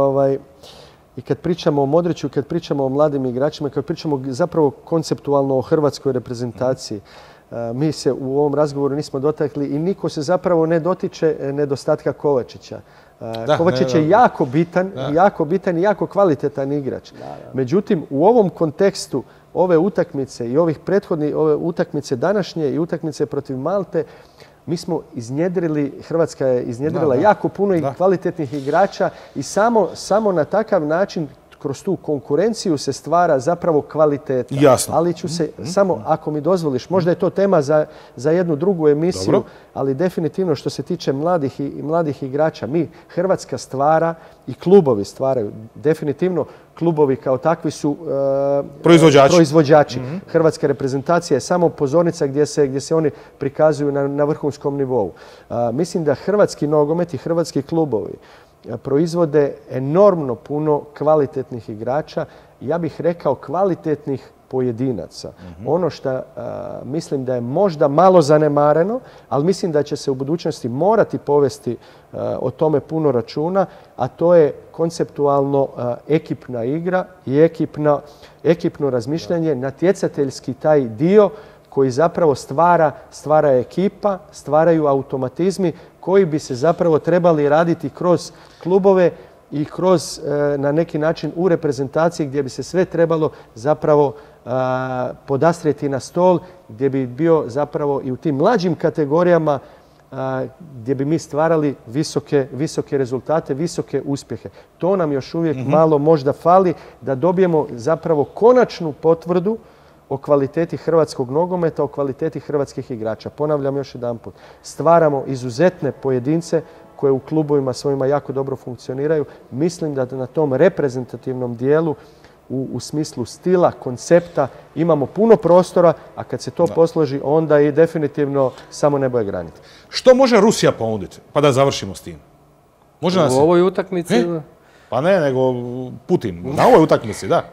i kad pričamo o Modriću, kad pričamo o mladim igračima, kad pričamo zapravo konceptualno o hrvatskoj reprezentaciji, mi se u ovom razgovoru nismo dotakli i niko se zapravo ne dotiče nedostatka Kovačića. Kovačić je jako bitan i jako kvalitetan igrač. Međutim, u ovom kontekstu ove utakmice i ove utakmice današnje i utakmice protiv Malte, mi smo Hrvatska je iznjedrila jako puno i kvalitetnih igrača i samo na takav način kroz tu konkurenciju se stvara zapravo kvaliteta. Jasno. Ali ću se samo, ako mi dozvoliš, možda je to tema za jednu drugu emisiju, ali definitivno što se tiče mladih igrača, Hrvatska stvara i klubovi stvaraju. Definitivno klubovi kao takvi su proizvođači. Hrvatska reprezentacija je samo pozornica gdje se oni prikazuju na vrhunskom nivou. Mislim da hrvatski nogomet i hrvatski klubovi proizvode enormno puno kvalitetnih igrača, ja bih rekao kvalitetnih pojedinaca. Ono što mislim da je možda malo zanemareno, ali mislim da će se u budućnosti morati povesti o tome puno računa, a to je konceptualno ekipna igra i ekipno razmišljanje, natjecateljski taj dio koji zapravo stvara ekipa, stvaraju automatizmi koji bi se zapravo trebali raditi kroz klubove i kroz na neki način u reprezentaciji gdje bi se sve trebalo zapravo podastrijeti na stol, gdje bi bio zapravo i u tim mlađim kategorijama gdje bi mi stvarali visoke rezultate, visoke uspjehe. To nam još uvijek malo možda fali da dobijemo zapravo konačnu potvrdu o kvaliteti hrvatskog nogometa, o kvaliteti hrvatskih igrača. Ponavljam još jedanput, stvaramo izuzetne pojedince koje u klubovima svojima jako dobro funkcioniraju. Mislim da na tom reprezentativnom dijelu u smislu stila, koncepta imamo puno prostora, a kad se to posloži, onda i definitivno samo nebo je granica. Što može Rusija ponuditi? Pa da završimo s tim. U ovoj utakmici? Pa ne, nego Putin. Na ovoj utakmici, da.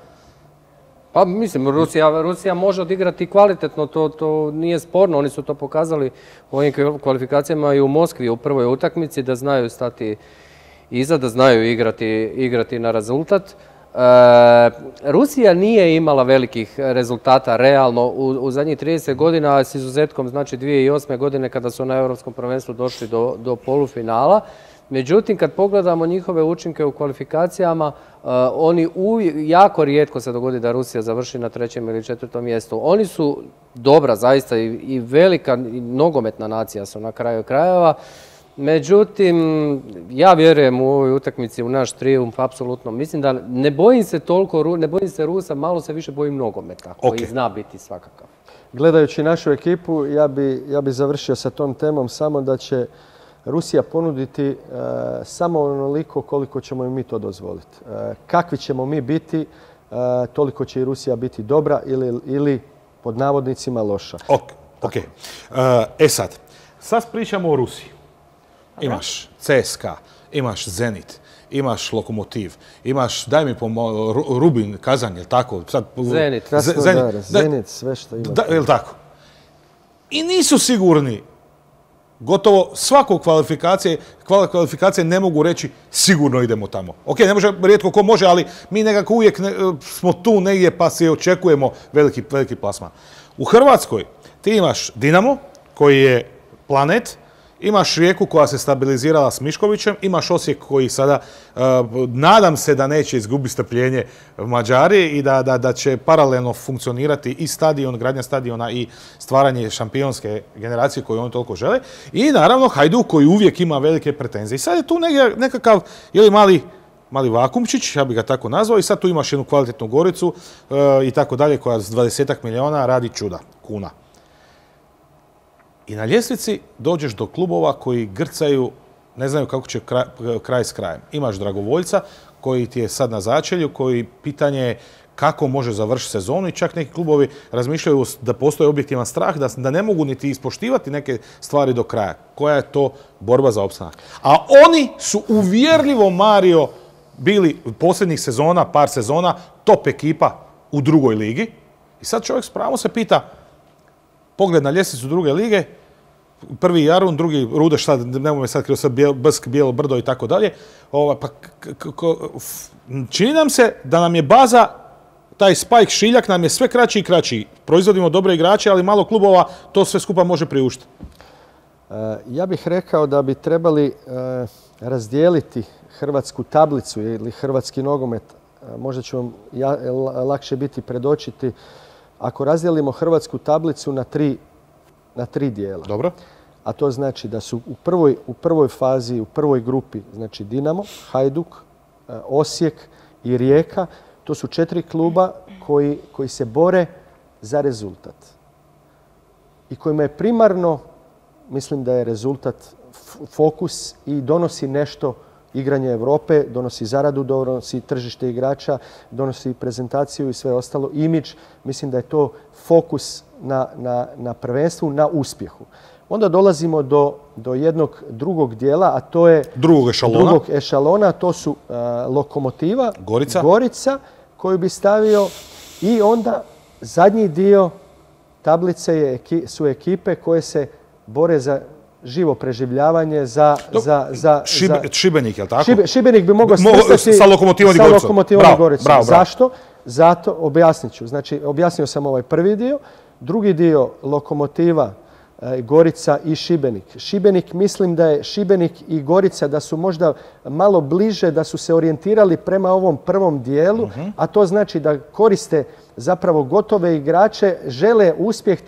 Pa mislim, Rusija može odigrati kvalitetno, to nije sporno. Oni su to pokazali u ovim kvalifikacijama i u Moskvi u prvoj utakmici, da znaju stati iza, da znaju igrati na rezultat. Rusija nije imala velikih rezultata realno u zadnjih 30 godina, s izuzetkom znači 2008. godine kada su na Europskom prvenstvu došli do polufinala. Međutim, kad pogledamo njihove učinke u kvalifikacijama, oni jako rijetko se dogodi da Rusija završi na 3. ili 4. mjestu. Oni su dobra, zaista, i velika i nogometna nacija su na kraju krajeva. Međutim, ja vjerujem u ovoj utakmici u naš trijumf, apsolutno. Mislim da ne bojim se Rusa, malo se više bojim nogometa, koji zna biti svakakav. Gledajući našu ekipu, ja bi završio sa tom temom samo da će Rusija ponuditi samo onoliko koliko ćemo im mi to dozvoliti. Kakvi ćemo mi biti, toliko će i Rusija biti dobra ili pod navodnicima loša. Ok. Sad pričamo o Rusiji. Imaš CSKA, imaš Zenit, imaš Lokomotiv, imaš, daj mi Rubin, Kazan, je li tako? Zenit, sve što ima. Je li tako? I nisu sigurni. Gotovo svako kvalifikacije ne mogu reći sigurno idemo tamo. Ok, ne može, rijetko ko može, ali mi nekako uvijek smo tu negdje pa se očekujemo veliki plasman. U Hrvatskoj ti imaš Dinamo koji je planet, imaš Rijeku koja se stabilizirala s Miškovićem, imaš Osijek koji sada, nadam se da neće izgubiti strpljenje Mađari i da će paralelno funkcionirati i stadion, gradnja stadiona i stvaranje šampionske generacije koju oni toliko žele. I naravno Hajduk koji uvijek ima velike pretenzije. I sad je tu nekakav mali vakumčić, ja bih ga tako nazvao, i sad tu imaš jednu kvalitetnu Goricu i tako dalje koja s 20 miliona radi čuda, kuna. I na ljestvici dođeš do klubova koji grcaju, ne znaju kako će kraj s krajem. Imaš Dragovoljca koji ti je sad na začelju, koji pitanje je kako može završiti sezonu i čak neki klubovi razmišljaju da postoji objektivan strah, da ne mogu niti ispoštivati neke stvari do kraja. Koja je to borba za opstanak? A oni su uvjerljivo, Mario, bili posljednjih sezona, par sezona, top ekipa u drugoj ligi. I sad čovjek s pravom se pita, pogled na ljestvicu druge lige, prvi Jarun, drugi Rude, šta, nemoj me sad krivo, sad Brsk, Bijelo brdo i tako dalje. Čini nam se da nam je baza, taj spajk šiljak nam je sve kraći i kraći. Proizvodimo dobre igrače, ali malo klubova to sve skupa može priuštiti. Ja bih rekao da bi trebali razdijeliti hrvatsku tablicu ili hrvatski nogomet. Možda će vam lakše biti predočiti ako razdijelimo hrvatsku tablicu na tri dijela. Dobro. A to znači da su u prvoj fazi, u prvoj grupi, znači Dinamo, Hajduk, Osijek i Rijeka. To su 4 kluba koji se bore za rezultat. I kojima je primarno, mislim da je rezultat fokus i donosi nešto igranje Europe, donosi zaradu, donosi tržište igrača, donosi prezentaciju i sve ostalo, imidž. Mislim da je to fokus na prvenstvu, na uspjehu. Onda dolazimo do jednog drugog dijela, a to je drugog ešalona. To su Lokomotiva, Gorica, koju bi stavio, i onda zadnji dio tablice su ekipe koje se bore za živo preživljavanje, Šibenik, je li tako? Šibenik bi mogao svrstati sa Lokomotivom i Goricom. Bravo. Zašto? Zato, objasnit ću. Znači, objasnio sam ovaj prvi dio. Drugi dio, Lokomotiva, Gorica i Šibenik. Šibenik, mislim da je Šibenik i Gorica da su možda malo bliže, da su se orijentirali prema ovom prvom dijelu, a to znači da koriste zapravo gotove igrače, žele uspjeh,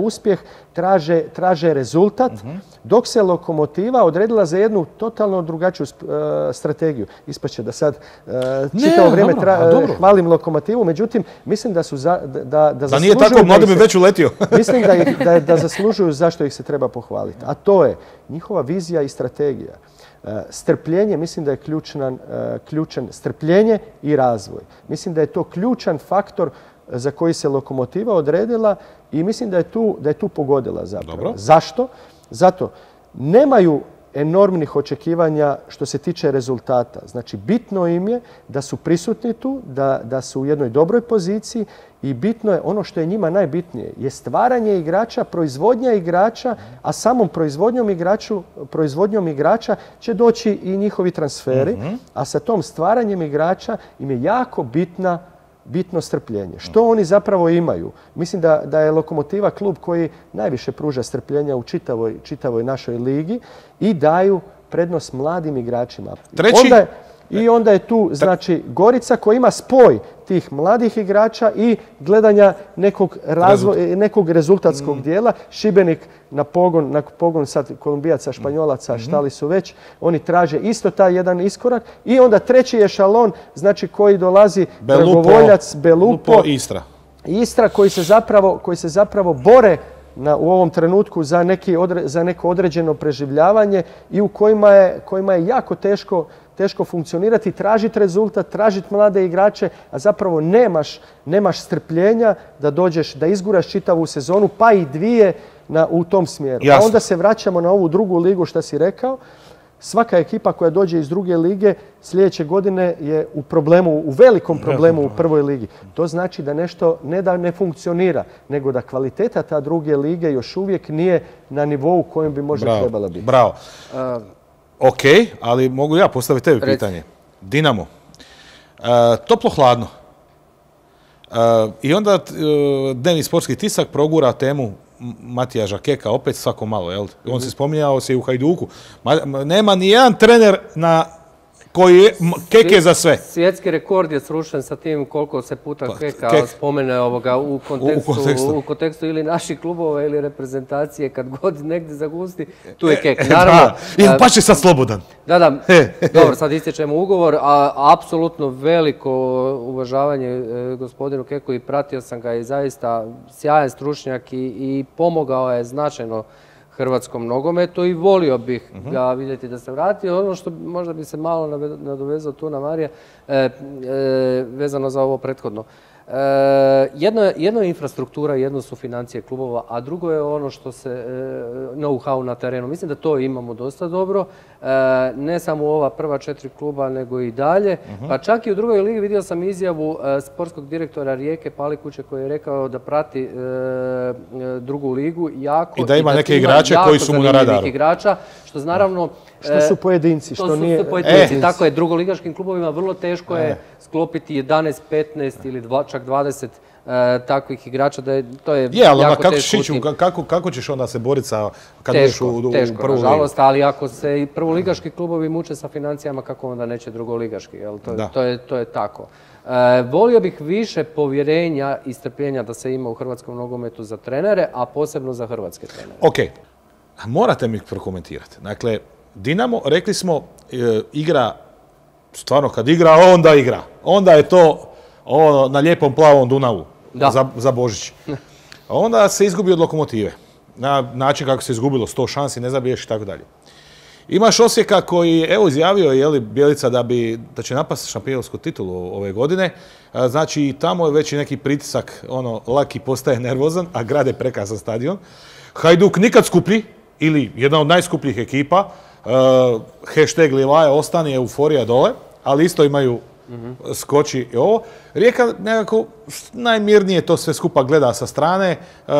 traže rezultat, dok se Lokomotiva odredila za jednu totalno drugačiju strategiju. Ispaće da sad čitavo vrijeme hvalim Lokomotivu, međutim, mislim da su da nije tako, mlado bi već uletio. Mislim da zaslužuju zašto ih se treba pohvaliti. A to je njihova vizija i strategija. Strpljenje, mislim da je ključan strpljenje i razvoj. Mislim da je to ključan faktor za koji se Lokomotiva odredila i mislim da je tu pogodila zapravo. Dobro. Zašto? Zato nemaju enormnih očekivanja što se tiče rezultata. Znači, bitno im je da su prisutni tu, da su u jednoj dobroj poziciji i bitno je ono što je njima najbitnije, je stvaranje igrača, proizvodnja igrača, a samom proizvodnjom igrača će doći i njihovi transferi, a sa tom stvaranjem igrača im je jako bitno strpljenje. Što oni zapravo imaju? Mislim da je Lokomotiva klub koji najviše pruža strpljenja u čitavoj našoj ligi i daju prednost mladim igračima. I onda je tu, znači, Gorica koja ima spoj tih mladih igrača i gledanja nekog rezultatskog dijela. Šibenik na pogon sad Kolumbijaca, Španjolaca, šta li su već. Oni traže isto taj jedan iskorak. I onda treći ešalon, znači koji dolazi Dragovoljac, Belupo, Istra koji se zapravo bore u ovom trenutku za neko određeno preživljavanje i u kojima je jako teško funkcionirati, tražiti rezultat, tražiti mlade igrače, a zapravo nemaš strpljenja da dođeš, da izguraš čitavu sezonu, pa i dvije u tom smjeru. A onda se vraćamo na ovu drugu ligu, što si rekao. Svaka ekipa koja dođe iz druge lige sljedeće godine je u velikom problemu u prvoj ligi. To znači da nešto ne da ne funkcionira, nego da kvaliteta ta druge lige još uvijek nije na nivou kojem bi možda trebala biti. Bravo. Ok, ali mogu ja postaviti tebi pitanje. Dinamo. Toplo-hladno. I onda dnevni sportski tisak progura temu Matija Žakeka opet svako malo, jel? On se spominjao se i u Hajduku. Nema ni jedan trener koji je Keke za sve. Svjetski rekord je srušen sa tim koliko se puta Keka spomene u kontekstu ili naših klubova ili reprezentacije, kad god negdje zagusti, tu je Kek. Naravno. Pa će sad slobodan. Da. Dobro, sad istječemo ugovor, a apsolutno veliko uvažavanje gospodinu Keku i pratio sam ga i zaista sjajan stručnjak i pomogao je značajno hrvatskom nogometu i volio bih ga vidjeti da se vrati. Ono što možda bi se malo nadovezao tu na Marija, vezano za ovo prethodno. Jedno je infrastruktura, jedno su financije klubova, a drugo je ono što se know-how na terenu. Mislim da to imamo dosta dobro, ne samo u ova prva 4 kluba, nego i dalje. Pa čak i u drugoj ligi vidio sam izjavu sportskog direktora Rijeke Palikuće koji je rekao da prati drugu ligu jako. I da ima neke igrače koji su mu na radaru. Igrača, što naravno... Što su pojedinci, što nije... Tako je, drugoligaškim klubovima vrlo teško je sklopiti 11, 15 ili čak 20 takvih igrača, to je jako teško. Kako ćeš onda se boriti kad budeš u prvu ligu? Nažalost, ali ako se i prvoligaški klubovi muče sa financijama, kako onda neće drugoligaški? To je tako. Volio bih više povjerenja i strpljenja da se ima u hrvatskom nogometu za trenere, a posebno za hrvatske trenere. Ok, morate mi prokomentirati. Dakle, Dinamo, rekli smo, igra, stvarno kad igra, onda igra. Onda je to na lijepom plavom Dunavu za Božić. Onda se izgubi od Lokomotive. Na način kako se izgubilo, 100 šansi, ne zabiješ i tako dalje. Imaš Osijeka koji, evo, izjavio je Bjelica da će napasti šampionsku titulu ove godine. Znači, i tamo je već i neki pritisak, Laki postaje nervozan, a grade prekrasan stadion. Hajduk nikad skuplji, ili jedna od najskupljih ekipa. Hashtag Livaja ostane, euforija dole, ali isto imaju skoči i ovo. Rijeka nekako najmirnije to sve skupa gleda sa strane.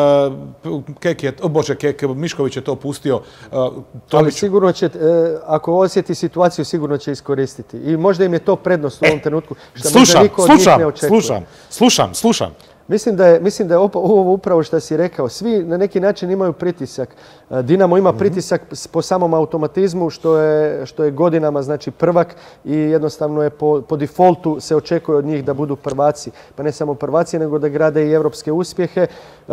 Mišković je to pustio. Ali sigurno će, ako osjeti situaciju, sigurno će iskoristiti. I možda im je to prednost u ovom trenutku. Slušam. Mislim da je ovo upravo što si rekao. Svi na neki način imaju pritisak. Dinamo ima pritisak po samom automatizmu što je godinama znači prvak i jednostavno je po defaultu se očekuje od njih da budu prvaci. Pa ne samo prvaci, nego da grade i europske uspjehe.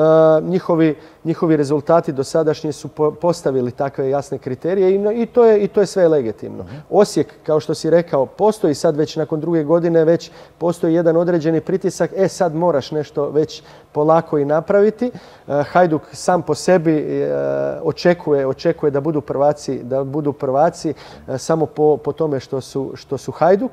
Njihovi rezultati dosadašnji su postavili takve jasne kriterije i to je sve legitimno. Osijek, kao što si rekao, postoji sad već nakon druge godine, već postoji jedan određeni pritisak. Sad moraš nešto već polako i napraviti. Hajduk sam po sebi očekuje da budu prvaci samo po tome što su Hajduk.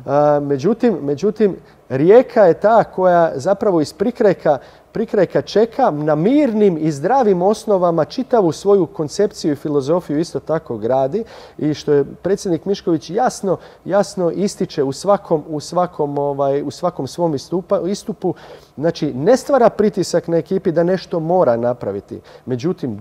Međutim, Rijeka je ta koja zapravo iz prikrajka čeka na mirnim i zdravim osnovama čitavu svoju koncepciju i filozofiju isto tako gradi i što je predsjednik Mišković jasno ističe u svakom svom istupu. Znači, ne stvara pritisak na ekipi da nešto mora napraviti. Međutim,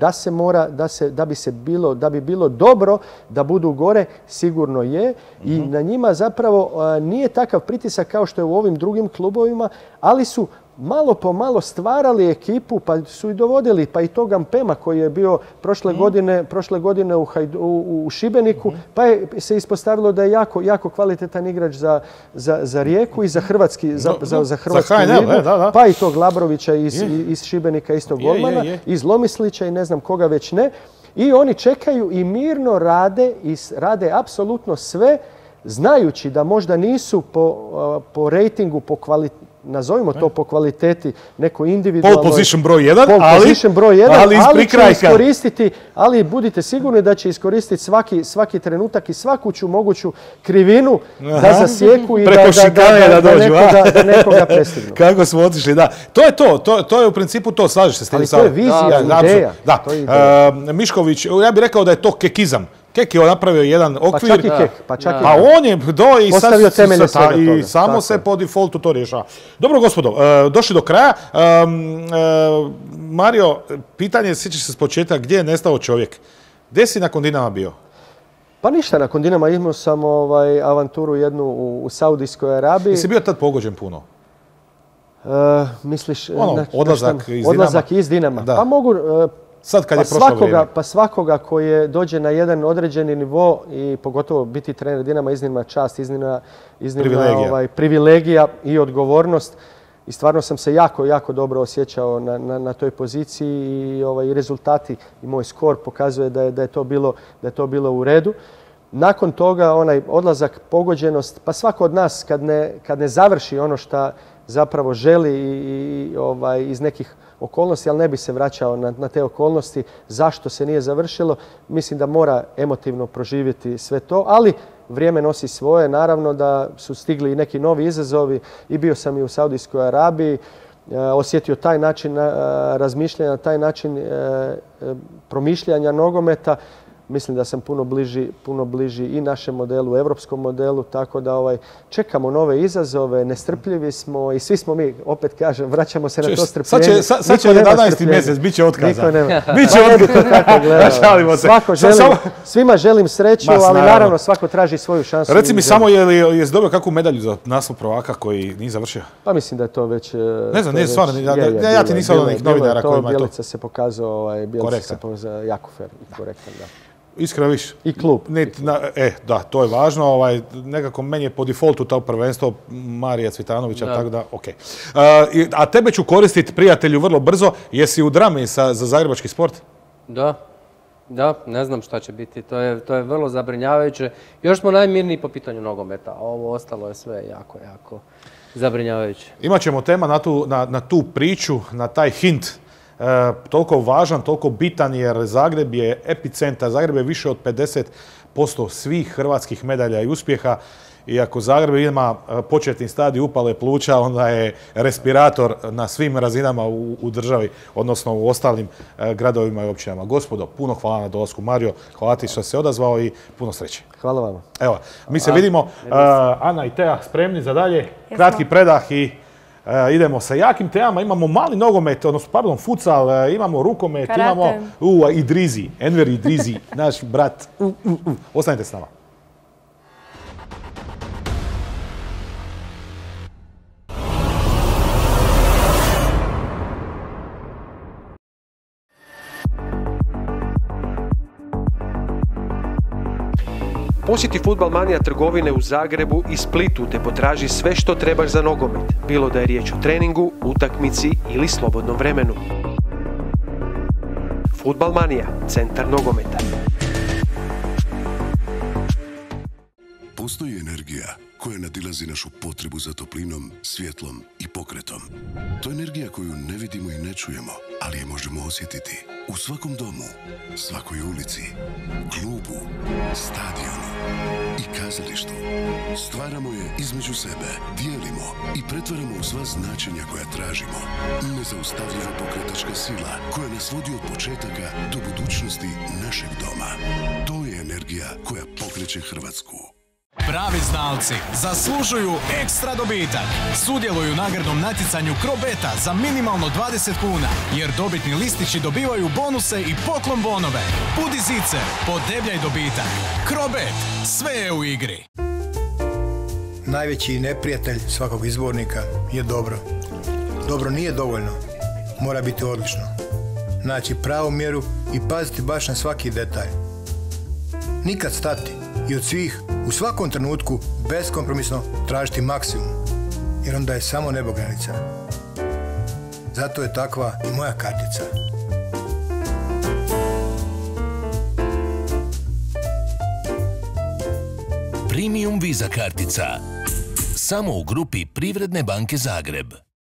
da bi bilo dobro da budu gore, sigurno je. I na njima zapravo nije takav pritisak kao što je u ovim drugim klubovima, ali su malo po malo stvarali ekipu, pa su i dovodili, pa i tog Ampema koji je bio prošle godine u Šibeniku, pa je se ispostavilo da je jako kvalitetan igrač za Rijeku i za Hrvatsku ligu, pa i tog Labrovića iz Šibenika, istog golmana, iz Lomislića i ne znam koga već ne. I oni čekaju i mirno rade apsolutno sve, znajući da možda nisu po rejtingu, nazovimo to po kvaliteti, neko individualno... Pole position broj 1, ali će iskoristiti, ali budite sigurni da će iskoristiti svaki trenutak i svaku moguću krivinu da zasjeku i da nekoga prestignu. Kako smo otišli, da. To je u principu to, slažeš se s tim. Ali to je vizija, ideja. Mišković, ja bih rekao da je to kekizam. Kek je napravio jedan okvir, pa čak i a on je postavio temelje svega toga. I samo se po defaultu to rješava. Dobro, gospodo, došli do kraja. Mario, pitanje, sjećaš se s početka, gdje je nestao čovjek? Gdje si nakon Dinama bio? Pa ništa, nakon Dinama imao sam avanturu jednu u Saudijskoj Arabiji. Jesi bio tad pogođen puno? Misliš... Odlazak iz Dinama. Da. Pa mogu... Sad kad je prošlo vrijeme. Pa svakoga koji dođe na jedan određeni nivo i pogotovo biti trener Dinama iznimna čast, iznimna privilegija i odgovornost. I stvarno sam se jako dobro osjećao na toj poziciji i rezultati i moj skor pokazuje da je to bilo u redu. Nakon toga onaj odlazak, pogođenost, pa svako od nas kad ne završi ono što zapravo želi iz nekih okolnosti, ali ne bi se vraćao na te okolnosti. Zašto se nije završilo? Mislim da mora emotivno proživjeti sve to, ali vrijeme nosi svoje. Naravno da su stigli i neki novi izazovi i bio sam i u Saudijskoj Arabiji, osjetio taj način razmišljanja, taj način promišljanja nogometa. Mislim da sam puno bliži i našem modelu, evropskom modelu, tako da čekamo nove izazove, nestrpljivi smo i svi smo mi, opet kažem, vraćamo se na to strpljenje. Sad će 11. mjesec, bit će otkaza. Biće otkaza. Svima želim sreću, ali naravno svako traži svoju šansu. Reci mi samo, jesi dobio kakvu medalju za naslov prvaka koji nije završio? Pa mislim da je to već... Ne znam, stvarno, ja ti nisam od onih novinara kojima je to... Bjelica se pokazao, jako fair i korektan, da. Iskreno više. I klub. Da, to je važno. Nekako meni je po defaultu to prvenstvo Marija Cvitanovića, tako da, okej. A tebe ću koristiti, prijatelju, vrlo brzo. Jesi u drami za Zagrebački sport? Da, ne znam šta će biti. To je vrlo zabrinjavajuće. Još smo najmirniji po pitanju nogometa, a ovo ostalo je sve jako, jako zabrinjavajuće. Imaćemo tema na tu priču, na taj hint. Toliko važan, toliko bitan jer Zagreb je epicentar, Zagreb je više od 50% svih hrvatskih medalja i uspjeha i ako Zagreb ima početni stadij upale pluća, onda je respirator na svim razinama u državi, odnosno u ostalim gradovima i općinama. Gospodo, puno hvala na dolasku. Mario, hvala ti što se odazvao i puno sreće. Hvala vama. Evo, mi se vidimo. Ana i Teja spremni za dalje. Kratki predah i idemo sa jakim temama, imamo mali nogomet, odnosno, futsal, imamo rukomet, imamo Idrizi, Enver Idrizi, naš brat. Ostanite s nama. Posjeti Futbal Manija trgovine u Zagrebu i Splitu te potraži sve što trebaš za nogomet, bilo da je riječ o treningu, utakmici ili slobodnom vremenu. Futbal Manija, centar nogometa. Postoji energija koja nadilazi našu potrebu za toplinom, svjetlom i pokretom. To je energija koju ne vidimo i ne čujemo, ali je možemo osjetiti u svakom domu, svakoj ulici, klubu, stadionu i kazalištu. Stvaramo je između sebe, dijelimo i pretvaramo u sva značenja koja tražimo. Nezaustavljiva pokretačka sila koja nas vodi od početaka do budućnosti našeg doma. To je energija koja pokreće Hrvatsku. Pravi znalci zaslužuju ekstra dobitak. Sudjeluju u nagradnom natjecanju Crobeta za minimalno 20 kuna, jer dobitni listići dobivaju bonuse i poklon bonove. Budi zicer, podebljaj dobitak. Crobet, sve je u igri. Najveći neprijatelj svakog izbornika je dobro. Dobro nije dovoljno, mora biti odlično. Naći pravu mjeru i paziti baš na svaki detalj. Nikad stati i od svih u svakom trenutku beskompromisno tražiti maksimum, jer onda je samo nebo granica. Zato je takva i moja kartica. Premium Visa kartica. Samo u grupi Privredne banke Zagreb.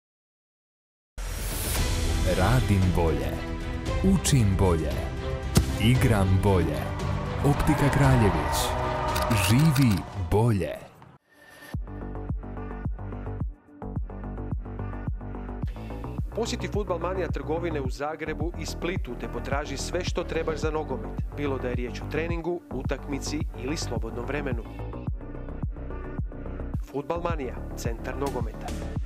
Radim bolje. Učim bolje. Igram bolje. Optika Kraljević. Živi bolje. Posjeti Futbal Manija trgovine u Zagrebu i Splitu te potraži sve što trebaš za nogomet, bilo da je riječ o treningu, utakmici ili slobodnom vremenu. Futbal Manija, centar nogometa.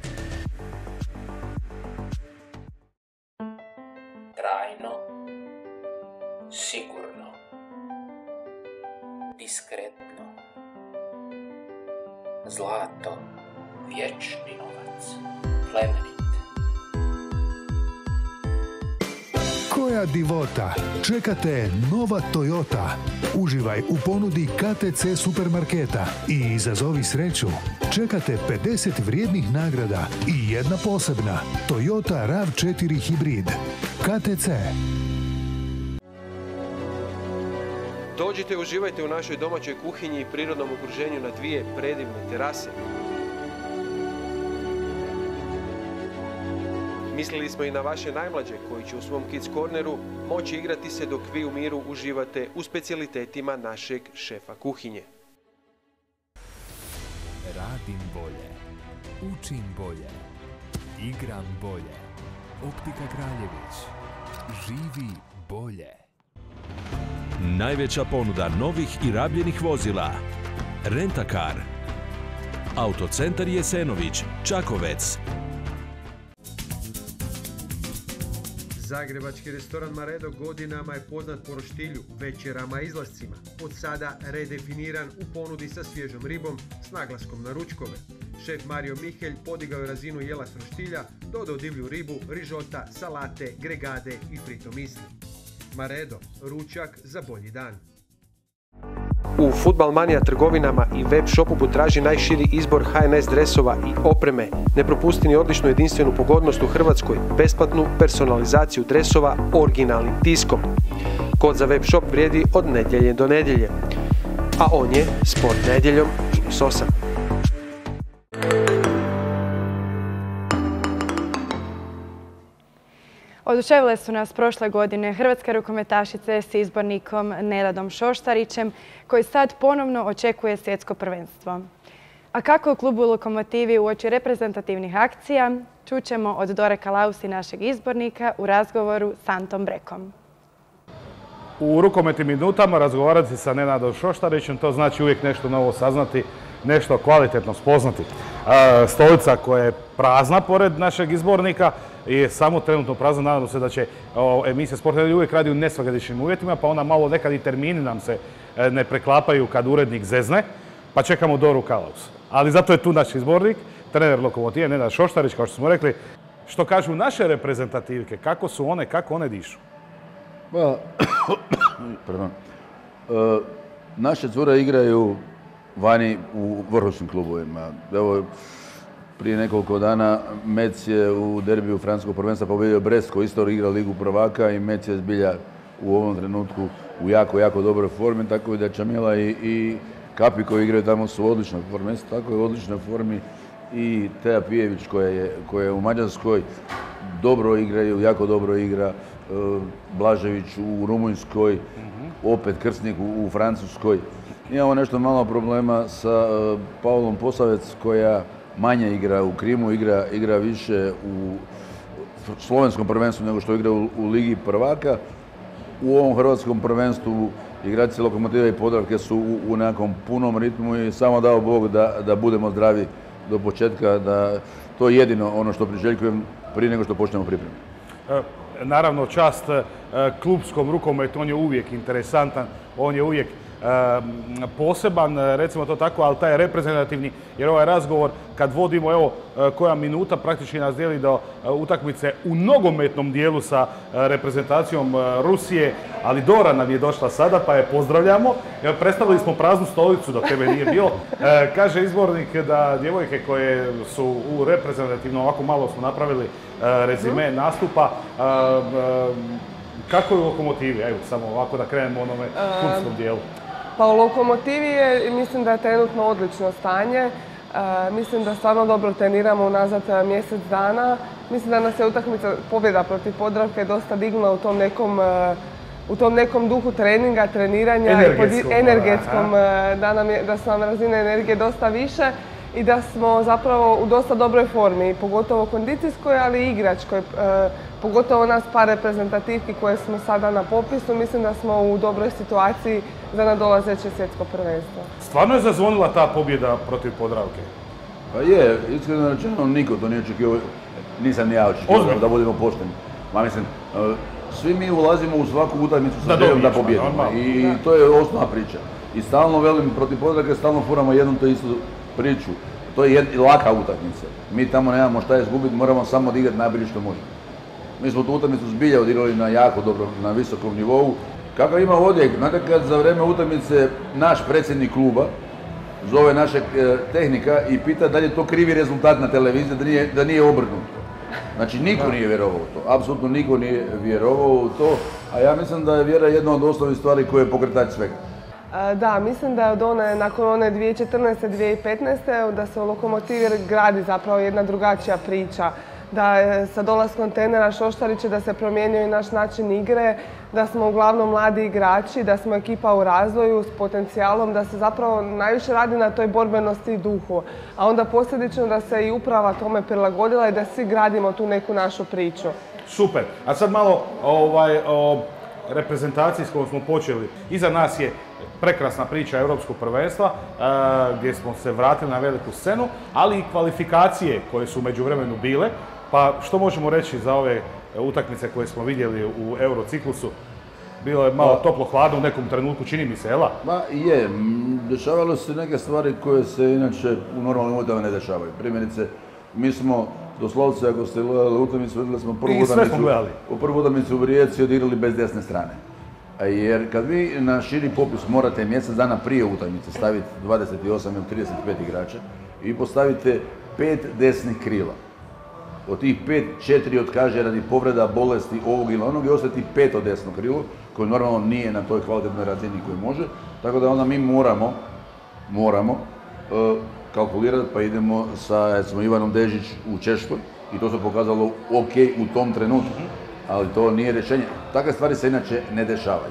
Trajno, sigurno, diskretno, zlato, vječni novac, plemenit. Koja divota! Čekate nova Toyota. Uživaj u ponudi KTC supermarketa i izazovi sreću. Čekate 50 vrijednih nagrada i jedna posebna Toyota RAV4 hibrid. KTC. Dođite i uživajte u našoj domaćoj kuhinji i prirodnom okruženju na dvije predivne terase. Mislili smo i na vaše najmlađe koji će u svom Kids Corneru moći igrati se dok vi u miru uživate u specijalitetima našeg šefa kuhinje. Radim bolje. Učim bolje. Igram bolje. Optika Kraljević. Živi bolje. Najveća ponuda novih i rabljenih vozila. Rent-a-car. Autocentar Jesenović, Čakovec. Zagrebački restoran Maredo godinama je poznat po roštilju, večerama i izlascima. Od sada redefiniran u ponudi sa svježom ribom s naglaskom na ručkove. Šef Mario Mihelj podigao je razinu jela s roštilja, dodao divlju ribu, rižota, salate, gregade i fritomisli. Maredo, ručak za bolji dan. U Futbal Manija trgovinama i web shopu potraži najširi izbor HNS dresova i opreme. Ne propusti ni odličnu jedinstvenu pogodnost u Hrvatskoj, besplatnu personalizaciju dresova originalnim tiskom. Kod za web shop vrijedi od nedjelje do nedjelje. A on je Sport nedjeljom +8. Oduševile su nas prošle godine hrvatske rukometašice s izbornikom Nenadom Šoštarićem, koji sad ponovno očekuje svjetsko prvenstvo. A kako u klubu Lokomotivi uoči reprezentativnih akcija, čućemo od Doreka Lausi, našeg izbornika, u razgovoru s Antom Brekom. U rukometnim minutama razgovarati sa Nenadom Šoštarićem, to znači uvijek nešto novo saznati, nešto kvalitetno spoznati. Stolica koja je prazna pored našeg izbornika je samo trenutno prazna. Nadamo se da će emisija Sport nedjelja uvijek radi u nesvagodišnjim uvjetima, pa onda malo nekad i termini nam se ne preklapaju kad urednik zezne, pa čekamo Doru Kalaus. Ali zato je tu naš izbornik, trener Lokomotive Nenad Šoštarić, kao što smo rekli. Što kažu naše reprezentativke, kako su one, kako one dišu? Naše cure igraju vani u vrhunskim klubovima. Evo, prije nekoliko dana Metz je u derbiju francuskog prvenstva pobijedio Brest, koji isto igra Ligu prvaka, i Metz je zbilja u ovom trenutku u jako dobroj formi, tako da Čamila i Kapi koji igraju tamo su u odličnoj formi. Tako je u odličnoj formi i Teja Pijević koja je u Mađarskoj, dobro igraju, jako dobro igra. Blažević u Rumunjskoj, opet Krsnik u Francuskoj. Imamo nešto malo problema sa Paulom Posavec koja manje igra u Krimu, igra više u slovenskom prvenstvu nego što igra u Ligi prvaka. U ovom hrvatskom prvenstvu igrači Lokomotive i Podravke su u nekom punom ritmu i samo dao Bog da budemo zdravi do početka, da to je jedino ono što priželjkujem prije nego što počnemo pripremu. Naravno, čast klubskom rukometu, on je uvijek interesantan, on je uvijek poseban, recimo to tako, ali taj je reprezentativni, jer ovaj razgovor kad vodimo, evo, koja minuta praktički nas dijeli do utakmice u nogometnom dijelu sa reprezentacijom Rusije, ali Dora nam je došla sada, pa je pozdravljamo. Predstavili smo praznu stolicu dok tebe nije bilo. Kaže izbornik da djevojke koje su u reprezentativnom, ovako malo smo napravili rezime nastupa, kako je u Lokomotivi? Evo, samo ovako da krenemo u onome kunskom dijelu. Pa u Lokomotivi mislim da je trenutno odlično stanje. Mislim da stvarno dobro treniramo unazad mjesec dana. Mislim da nas je utakmica pobjeda protiv Podravke dosta dignula u tom nekom duhu treninga, treniranja i energetskom, da su nam razine energije dosta više i da smo zapravo u dosta dobroj formi, pogotovo kondicijskoj, ali i igračkoj. Pogotovo nas par reprezentativki koje smo sada na popisu, mislim da smo u dobroj situaciji za nadolazeće svjetsko prvenstvo. Stvarno je zazvonila ta pobjeda protiv Podravke? Pa je, iskreno rečeno, niko to nije očekivao, nisam ni ja očekivao, da budemo pošteni. Ma mislim, svi mi ulazimo u svaku utakmicu sa željom da pobjedimo i to je osnovna priča. I stalno, velim, protiv Podravke stalno furamo jednu te istu priču. To je laka utakmica. Mi tamo nemamo šta izgubiti, moramo samo odigrati najbolje što možemo. Mi smo tu utakmicu zbilja odigrali na jako dobro, na visokom nivou. Kakav ima odjek, znate kad za vrijeme utakmice naš predsjednik kluba zove našeg tehnika i pita da li je to krivi rezultat na televiziji, da nije obrnuto. Znači niko nije vjerovao u to, apsolutno niko nije vjerovao u to, a ja mislim da je vjera jedna od osnovnih stvari koja je pokretač svega. Da, mislim da je nakon one 2014. 2015. da se u Lokomotivi gradi zapravo jedna drugačija priča. da je sa dolaskom trenera Šoštarića da se promijenio i naš način igre, da smo uglavnom mladi igrači, da smo ekipa u razvoju s potencijalom, da se zapravo najviše radi na toj borbenosti i duhu. A onda posljedično da se i uprava tome prilagodila i da svi gradimo tu neku našu priču. Super. A sad malo o reprezentaciji s kojom smo počeli. Iza nas je prekrasna priča Europskog prvenstva gdje smo se vratili na veliku scenu, ali i kvalifikacije koje su u međuvremenu bile. Pa što možemo reći za ove utakmice koje smo vidjeli u Eurociklusu? Bilo je malo toplo-hladno u nekom trenutku, čini mi se, jel? Ma je, dešavalo se neke stvari koje se inače u normalnim uvjetima ne dešavaju. Primjerice, mi smo doslovce, ako ste gledali utakmicu, vidjeli smo prvu utakmicu u Rijeci odigrali bez desne strane. Jer kad vi na širi popis morate mjesec dana prije utakmice staviti 28 ili 35 igrača i postavite 5 desnih krila. Od tih 5, 4 otkaže radi povreda, bolesti, ovog ili onog i ostati 5 desno krilo, koje normalno nije na toj kvalitetnoj razini koji može. Tako da onda mi moramo kalkulirati pa idemo sa Ivanom Dežić u Češkoj i to se pokazalo ok u tom trenutku, ali to nije rješenje. Takve stvari se inače ne dešavaju.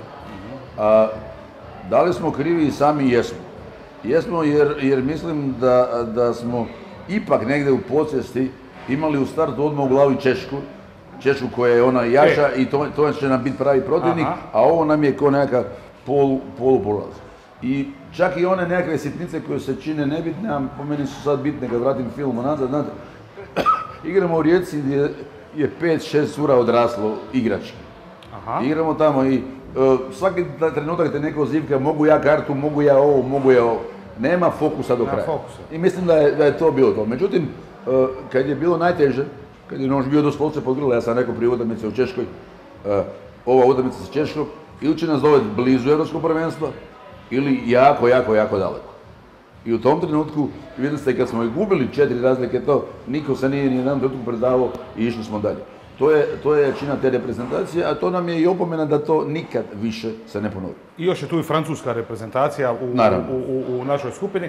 Da li smo krivi i sami? Jesmo. Jesmo jer mislim da smo ipak negdje u podsvijesti imali u startu odmah u glavi Češku koja je ona jača i to će nam biti pravi protivnik, a ovo nam je kao nekakav polupolaz. I čak i one nekakve sitnice koje se čine nebitne, a po meni su sad bitne kad vratim film nazad, znate, igramo u Rijeci gdje je 5-6 cura odraslo igrački. Igramo tamo i svaki trenutak te neko zivka, mogu ja kartu, mogu ja ovo. Nema fokusa do kraja. I mislim da je to bilo to. Međutim, kad je bilo najteže, kad je nož bio doslovce pod grlo, ja sam rekao prije utakmice u Češkoj, ova utakmica sa Češkom, ili će nas dovesti blizu Europskog prvenstva, ili jako daleko. I u tom trenutku, vidjeli ste, kad smo i gubili 4 razlike, to niko se nije ni jedan trenutku predavao i išli smo dalje. To je jačina te reprezentacije, a to nam je i opomena da to nikad više se ne ponovi. I još je tu i francuska reprezentacija u našoj skupini.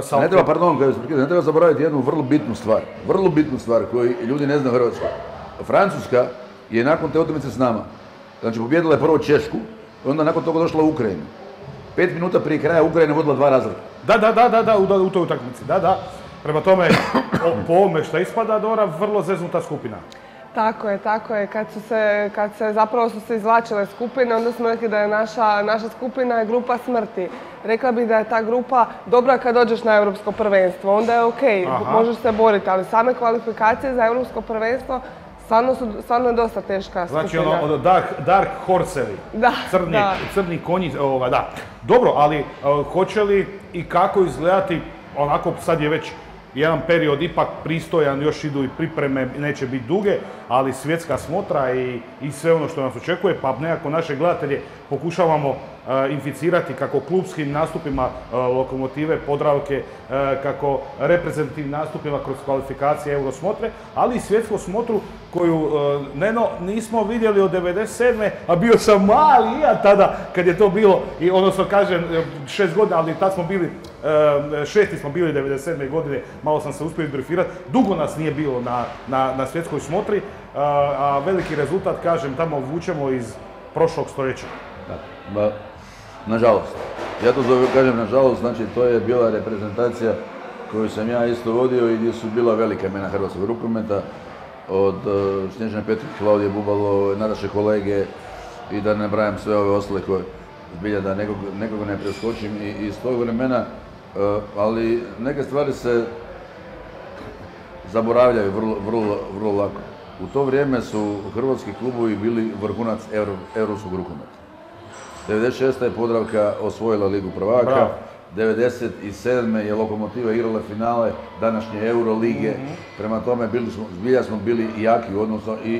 Ne treba zaboraviti jednu vrlo bitnu stvar koju ljudi ne znaju u Hrvatskoj. Francuska je nakon te utakmice s nama, znači pobjedila je prvo Češku, onda nakon toga došla u Ukrajinu. 5 minuta prije kraja Ukrajina vodila 2 razlike. Da, u toj utakmici, da. Prema tome, po ovome što ispada, Dora, vrlo zeznuta skupina. Tako je. Kad se zapravo su se izvlačile skupine, onda smo rekli da je naša skupina je grupa smrti. Rekla bih da je ta grupa dobra kad dođeš na Europsko prvenstvo, onda je okej, možeš se boriti, ali same kvalifikacije za Europsko prvenstvo stvarno je dosta teška skupina. Znači dark horsevi, crni konji, da. Dobro, ali hoće li i kako izgledati, onako sad je već jedan period ipak pristojan, još idu i pripreme, neće biti duge, ali svjetska smotra i sve ono što nas očekuje, pa nekako naše gledatelje pokušavamo inficirati kako klupskim nastupima Lokomotive, Podravke, kako reprezentativnim nastupima kroz kvalifikacije Eurosmotre, ali i svjetsku smotru koju nismo vidjeli od 1997. a bio sam mali ja tada kad je to bilo, odnosno kažem 6 godina, ali tad smo bili, 6. smo bili 1997. godine, malo sam se uspio izbrifirati, dugo nas nije bilo na svjetskoj smotri, a veliki rezultat, kažem, tamo vučemo iz prošlog stoljeća. Nažalost. Ja to kažem nažalost, znači to je bila reprezentacija koju sam ja isto vodio i gdje su bila velika imena hrvatskog rukometa, od Snježane Petrić, Klaudije Bubalo, Nadaše Kolege i da ne brajam sve ove ostale koje zbilja da nekoga ne preskočim iz tog vremena, ali neke stvari se zaboravljaju vrlo lako. U to vrijeme su hrvatski klubovi bili vrhunac europskog rukometa. 1996. je Podravka osvojila Ligu prvaka, 1997. je Lokomotiva igrala finale današnje Eurolige, prema tome zbilja smo bili jaki u odnosu i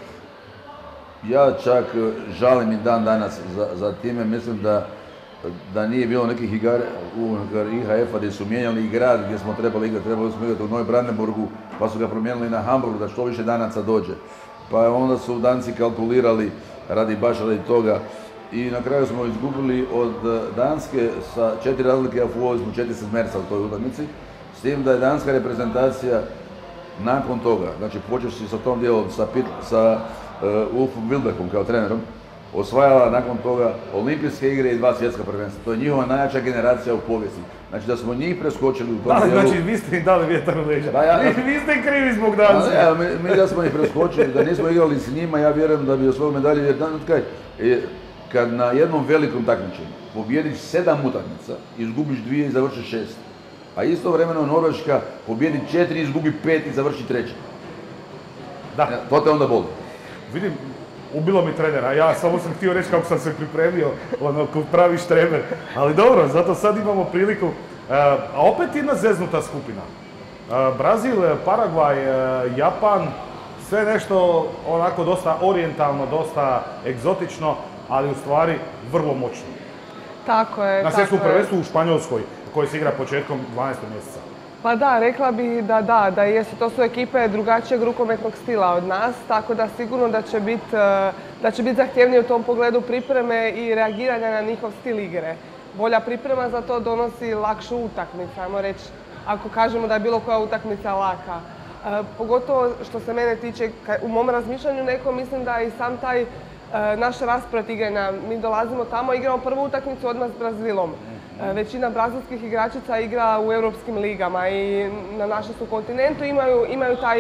ja čak žalim i dan danas za time, mislim da nije bilo nekih igara unutar IHF-a gdje su mijenjali i grad gdje smo trebali smo igrati u Neubrandenburgu, pa su ga promijenili na Hamburgu da što više danaca dođe. Pa onda su Danci kalkulirali baš radi toga i na kraju smo izgubili od Danske sa 4 razlike, a fuovali smo 4 sedmerca u toj utakmici. S tim da je danska reprezentacija nakon toga, znači počevši sa tom dijelom, sa Ulfom Wilbeckom kao trenerom, osvajala nakon toga olimpijske igre i 2 svjetska prvenstva. To je njihova najjača generacija u povijesti. Znači da smo njih preskočili u tom dijelu. Znači vi ste im dali vjetar u leđa. Vi ste krivi zbog danca. Mi da smo ih preskočili, da nismo igrali s njima, ja vjerujem da bi osvojili medalje. Jer kad na jednom velikom takmičenju pobjediš 7 utakmica, izgubiš 2 i završiš 6. A istovremeno Norveška pobjedi 4, izgubi 5 i završi 3. Da. To te onda boli. Vidim, ubilo mi trenera, ja samo sam htio reći kako sam se pripremio, kao pravi štreber. Ali dobro, zato sad imamo priliku. A opet jedna zeznuta skupina. Brazil, Paragvaj, Japan, sve nešto onako dosta orijentalno, dosta egzotično, ali u stvari vrlo moćno. Tako je. Na svjetskom prvenstvu u Španjolskoj, koji se igra početkom 12. mjeseca. Pa da, rekla bih da jesu. To su ekipe drugačijeg rukometnog stila od nas, tako da sigurno da će biti zahtjevnije u tom pogledu pripreme i reagiranja na njihov stil igre. Bolja priprema za to donosi lakšu utakmicu, ajmo reći, ako kažemo da je bilo koja utakmica laka. Pogotovo što se mene tiče, u mom razmišljanju mislim da i sam taj naš raspored igranja, mi dolazimo tamo, igramo prvu utakmicu odmah s Brazilom. Većina brazilskih igračica igra u europskim ligama i na našem su kontinentu imaju taj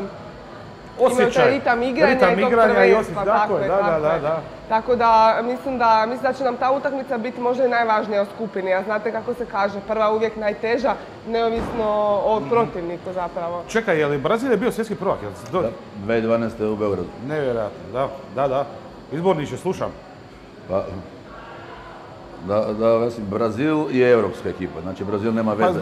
ritam igranja i tog prvenstva. Tako da mislim da će nam ta utakmica biti možda i najvažnija u skupini. A znate kako se kaže, prva uvijek najteža, neovisno o protivniku zapravo. Čekaj, je li Brazil je bio svjetski prvak? 2012. u Beogradu. Nevjerojatno, da. Izborniče, slušam. Brazil je europska ekipa, znači Brazil nema veze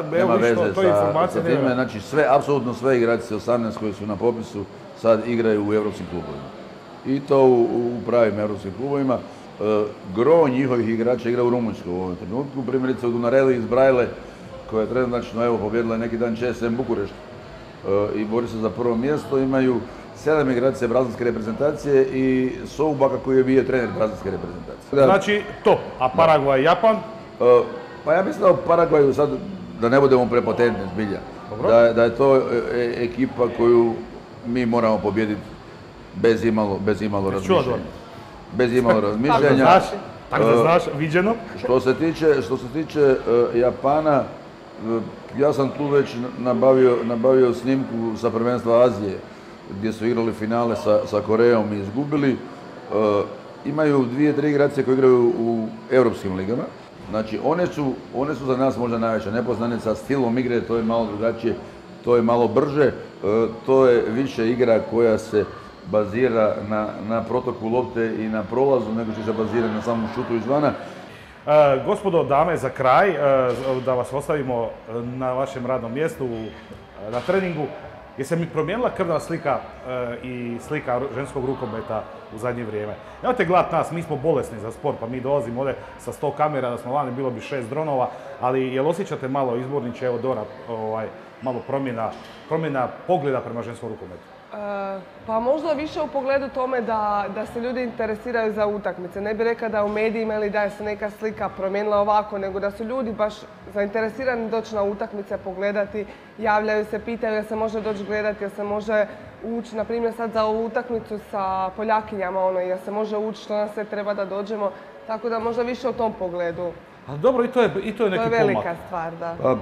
sa time, znači apsolutno sve igračice 18 koji su na popisu sad igraju u europskim klubovima. I to u pravim europskim klubovima. Gro njihovih igrača igra u Rumunjskoj u ovom trenutku, primjerice u Dunareli iz Brajle, koja je trenutno pobjedila neki dan ČSM Bukurešt i bori se za prvo mjesto, imaju 7 igračice brazilske reprezentacije i Soubaka koji je bio trener brazilske reprezentacije. Znači top, a Paragvaj i Japan? Pa ja mislim da u Paragvaju sad, da ne budemo prepotentni zbilja, da je to ekipa koju mi moramo pobijediti bez imalo razmišljanja. Bez imalo razmišljanja. Tako da znaš, viđeno. Što se tiče Japana, ja sam tu već nabavio snimku sa prvenstva Azije, gdje su igrali finale sa Korejom i izgubili. Imaju 2-3 igračice koje igraju u europskim ligama. Znači, one su za nas možda najveća nepoznanica, stilom igre to je malo drugačije, to je malo brže, to je više igra koja se bazira na protoku lopte i na prolazu, nego što se bazira na samom šutu izvana. Gospodo, dame, za kraj, da vas ostavimo na vašem radnom mjestu, na treningu. Je se mi promijenila krvna slika i slika ženskog rukometa u zadnje vrijeme? Nemojte gledati nas, mi smo bolesni za sport, pa mi dolazimo ovdje sa 100 kamera, da smo vani, bilo bi 6 dronova, ali jel osjećate malo izborniče, evo Dora, malo promjena pogleda prema ženskom rukometu? Pa možda više u pogledu tome da se ljudi interesiraju za utakmice. Ne bih rekla da u medijima ili da je se neka slika promijenila ovako, nego da su ljudi baš zainteresirani doći na utakmice, pogledati, javljaju se, pitaju jel se može doći gledati, jel se može ući, na primjer sad za ovu utakmicu sa Poljakinjama, jel se može ući, što nas sve treba da dođemo, tako da možda više u tom pogledu. Ali dobro, i to je neki pomak. To je velika stvar, da. Pa,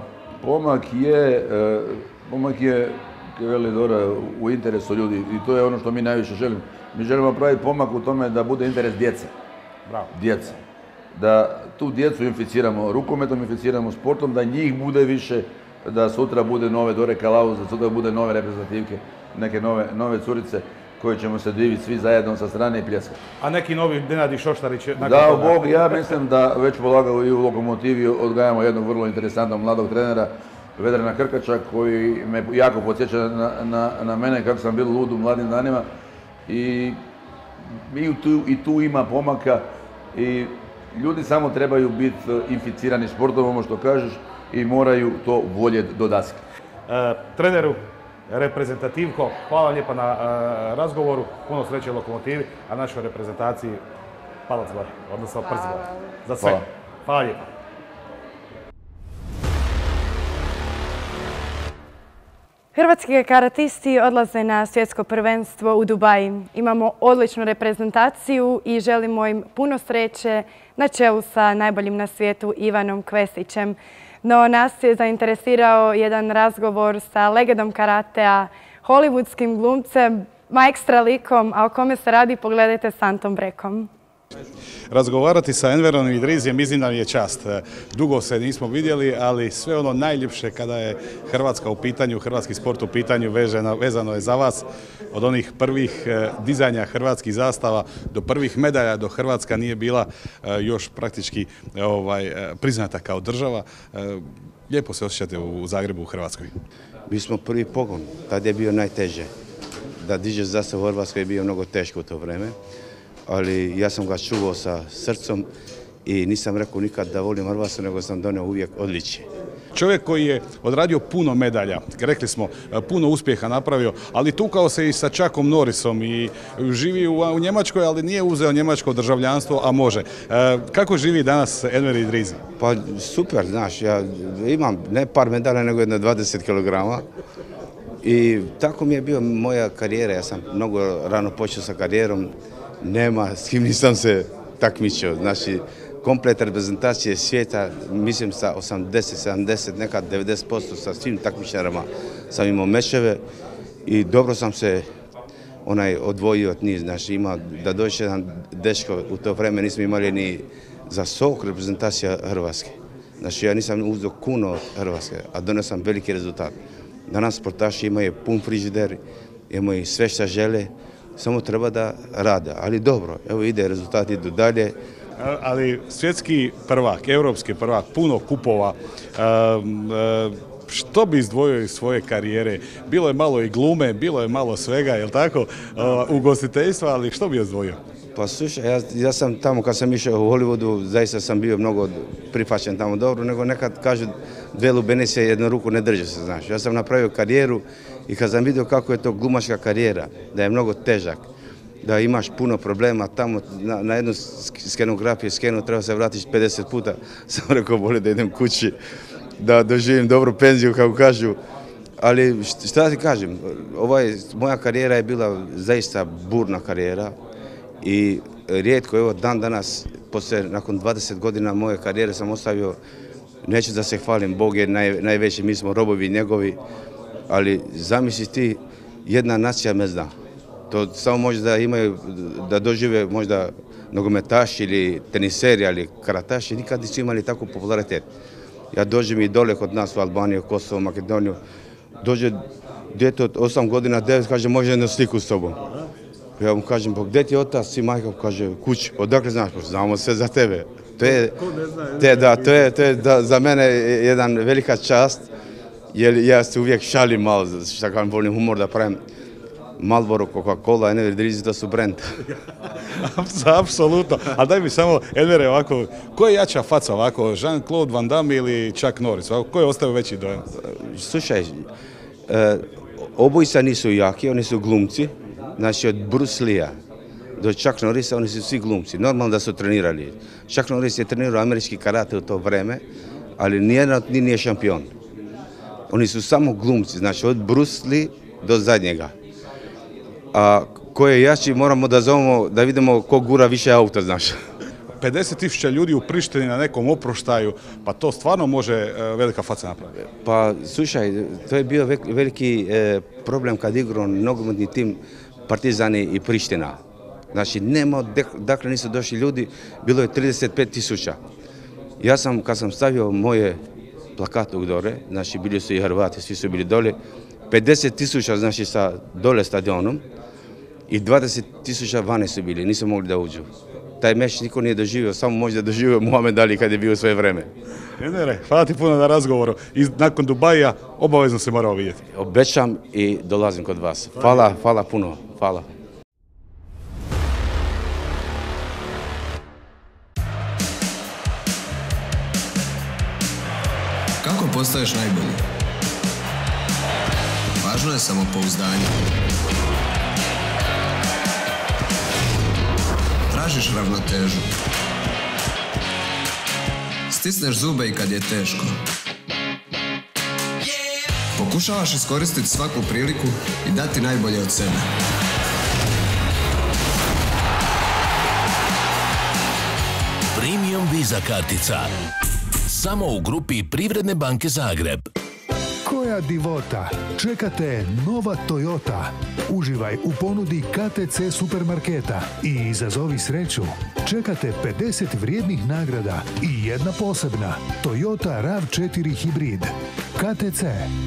pomak je veli Dora, u interesu ljudi i to je ono što mi najviše želimo. Mi želimo praviti pomak u tome da bude interes djece. Bravo. Djece. Da tu djecu inficiramo rukometom, inficiramo sportom, da njih bude više, da sutra bude nove Dore Kalauz, da sutra bude nove reprezentativke, neke nove curice koje ćemo se diviti svi zajedno sa strane i pljeskati. A neki novi Nenadi Šoštarić? Da, Bog, ja mislim da već polagao i u Lokomotivi odgajamo jednog vrlo interesantnog mladog trenera, Vedrana Krkača, koji me jako podsjeća na mene kako sam bio lud u mladim danima i tu ima pomaka i ljudi samo trebaju biti inficirani sportom, ono što kažeš, i moraju to voljeti do daske. Treneru, reprezentativko, hvala vam lijepa na razgovoru, puno sreće u Lokomotivi, a našoj reprezentaciji palac gore, odnosno prst gore. Za sve. Hvala lijepa. Hrvatski karatisti odlaze na svjetsko prvenstvo u Dubaji. Imamo odličnu reprezentaciju i želimo im puno sreće na čelu sa najboljim na svijetu Ivanom Kvesićem. No nas je zainteresirao jedan razgovor sa legendom karatea, hollywoodskim glumcem, ekstra likom, a o kome se radi pogledajte s Antom Brekom. Razgovarati sa Enverom Idrizijem mislim da mi je čast. Dugo se nismo vidjeli, ali sve ono najljepše kada je Hrvatska u pitanju, hrvatski sport u pitanju vezano je za vas. Od onih prvih dizanja hrvatskih zastava do prvih medalja, do Hrvatska nije bila još praktički priznata kao država. Lijepo se osjećate u Zagrebu, u Hrvatskoj. Mi smo prvi pogon, tad je bio najteže. Da dižeš zastavu u Hrvatskoj je bio mnogo teško u to vreme. Ali ja sam ga čuvao sa srcom i nisam rekao nikad da volim Hrvatsku, nego sam donio uvijek odličje. Čovjek koji je odradio puno medalja, rekli smo, puno uspjeha napravio, ali tukao se i sa Chuckom Norrisom i živi u Njemačkoj, ali nije uzeo njemačko državljanstvo, a može. Kako živi danas Enver Idrizi? Pa super, znaš, ja imam ne par medalja, nego jedno 20 kg. I tako mi je bio moja karijera, ja sam mnogo rano počeo sa karijerom. Nema s kim nisam se takmičio. Znači, komplet reprezentacije svijeta, mislim sa 80, 70, nekad 90% sa svim takmičarama sam imao mečeve i dobro sam se odvojio od njih. Znači, ima da dođe jedan dečko, u to vrijeme nismo imali ni za sok reprezentacija Hrvatske. Znači, ja nisam uzeo kuno od Hrvatske, a donio sam veliki rezultat. Danas sportaši imaju pun frižider, imaju sve što žele, samo treba da rade, ali dobro, evo ide, rezultati idu dalje. Ali svjetski prvak, europski prvak, puno kupova, što bi izdvojio iz svoje karijere? Bilo je malo i glume, bilo je malo svega, je li tako, ugostiteljstva, ali što bi izdvojio? Pa slušaj, ja sam tamo kad sam išao u Hollywoodu, zaista sam bio mnogo prihvaćen tamo dobro, nego nekad kažu dve lubenice se jednu ruku ne drže se, znaš. Ja sam napravio karijeru i kad sam vidio kako je to glumačka karijera, da je mnogo težak, da imaš puno problema tamo, na jednu skenografiju treba se vratiš 50 puta, sam rekao bolje da idem kući, da doživim dobru penziju, kako kažu. Ali šta ti kažem, moja karijera je bila zaista burna karijera i rijetko, evo dan danas, nakon 20 godina moje karijere sam ostavio, neću da se hvalim, Bog je najveći, mi smo robovi njegovi, ali zamisli ti, jedna nacija me zna. To samo može da imaju, da dožive možda nogometaši ili teniseri ili karataši, nikad nisu imali takvu popularitet. Ja dođem i dole kod nas u Albaniju, Kosovo, Makedoniju, dođe djete od 8 godina, 9, kaže može jednu sliku s tobom. Ja mu kažem, pa gdje ti je otac i majka? Kaže, kući. Odakle znaš? Znamo sve za tebe. To je za mene jedan velika čast, jer ja se uvijek šalim malo, što kažem, volim humor da pravim. Marlboro, Coca-Cola, Enver Idrizi, to su brand. Apsolutno. A daj mi samo, Envere, ovako, ko je jača faca ovako, Jean-Claude Van Damme ili Chuck Norris? Ko je ostavio veći dojam? Slušaj, obojica nisu jaki, oni su glumci. Znači od Bruce Lee-a do Chuck Norrisa, oni su svi glumci. Normalno da su trenirali. Chuck Norris je trenirao američki karate u to vreme, ali nijedan od njih nije šampion. Oni su samo glumci, znači od Bruce Lee do zadnjega. A ko je jači, moramo da zovemo, da vidimo ko gura više auta, znaš. 50.000 ljudi u Prištini na nekom oproštaju, pa to stvarno može velika faca napraviti. Pa slušaj, to je bio veliki problem kad igrao nogometni tim Partizani i Priština. Znači, dakle nisu došli ljudi, bilo je 35.000. Ja sam, kad sam stavio moje plakate u dole, znači bili su i Hrvati, svi su bili dole, 50.000 znači sa dole stadionom i 20.000 vane su bili, nisu mogli da uđu. Taj meč niko nije doživio, samo možda doživio Muhammed Ali kad je bio svoje vreme. Envere, hvala ti puno na razgovoru i nakon Dubaja obavezno se moramo vidjeti. Obećam i dolazim kod vas. Hvala puno, hvala. Kako postaješ najbolji? Važno je samopouzdanje. Tražiš ravnotežu. Stisneš zube i kad je teško. Pokušavaš iskoristiti svaku priliku i dati najbolje od sebe. Premium Visa kartica. Samo u grupi Privredne banke Zagreb. Koja divota! Čekate nova Toyota. Uživaj u ponudi KTC supermarketa i izazovi sreću. Čekate 50 vrijednih nagrada i jedna posebna Toyota RAV4 hibrid. KTC.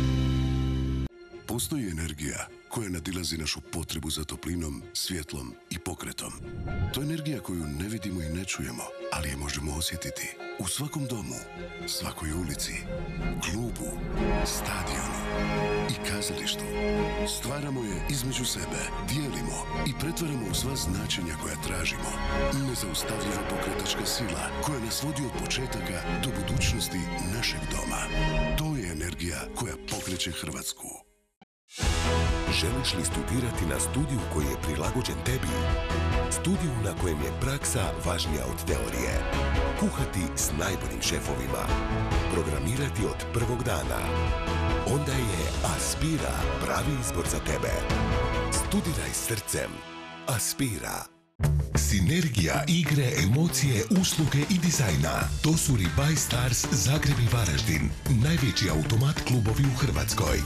Postoji energija koja nadilazi našu potrebu za toplinom, svjetlom i pokretom. To je energija koju ne vidimo i ne čujemo, ali je možemo osjetiti u svakom domu, svakoj ulici, klubu, stadionu i kazalištu. Stvaramo je između sebe, dijelimo i pretvaramo u sva značenja koja tražimo. Nezaustavljiva pokretačka sila koja nas vodi od početaka do budućnosti našeg doma. To je energija koja pokreće Hrvatsku. Želiš li studirati na studiju koji je prilagođen tebi? Studiju na kojem je praksa važnija od teorije. Kuhati s najboljim šefovima. Programirati od prvog dana. Onda je Aspira pravi izbor za tebe. Studiraj srcem. Aspira. Sinergija igre, emocije, usluge i dizajna. To su Rebuy Stars Zagreb i Varaždin. Najveći automat klubovi u Hrvatskoj.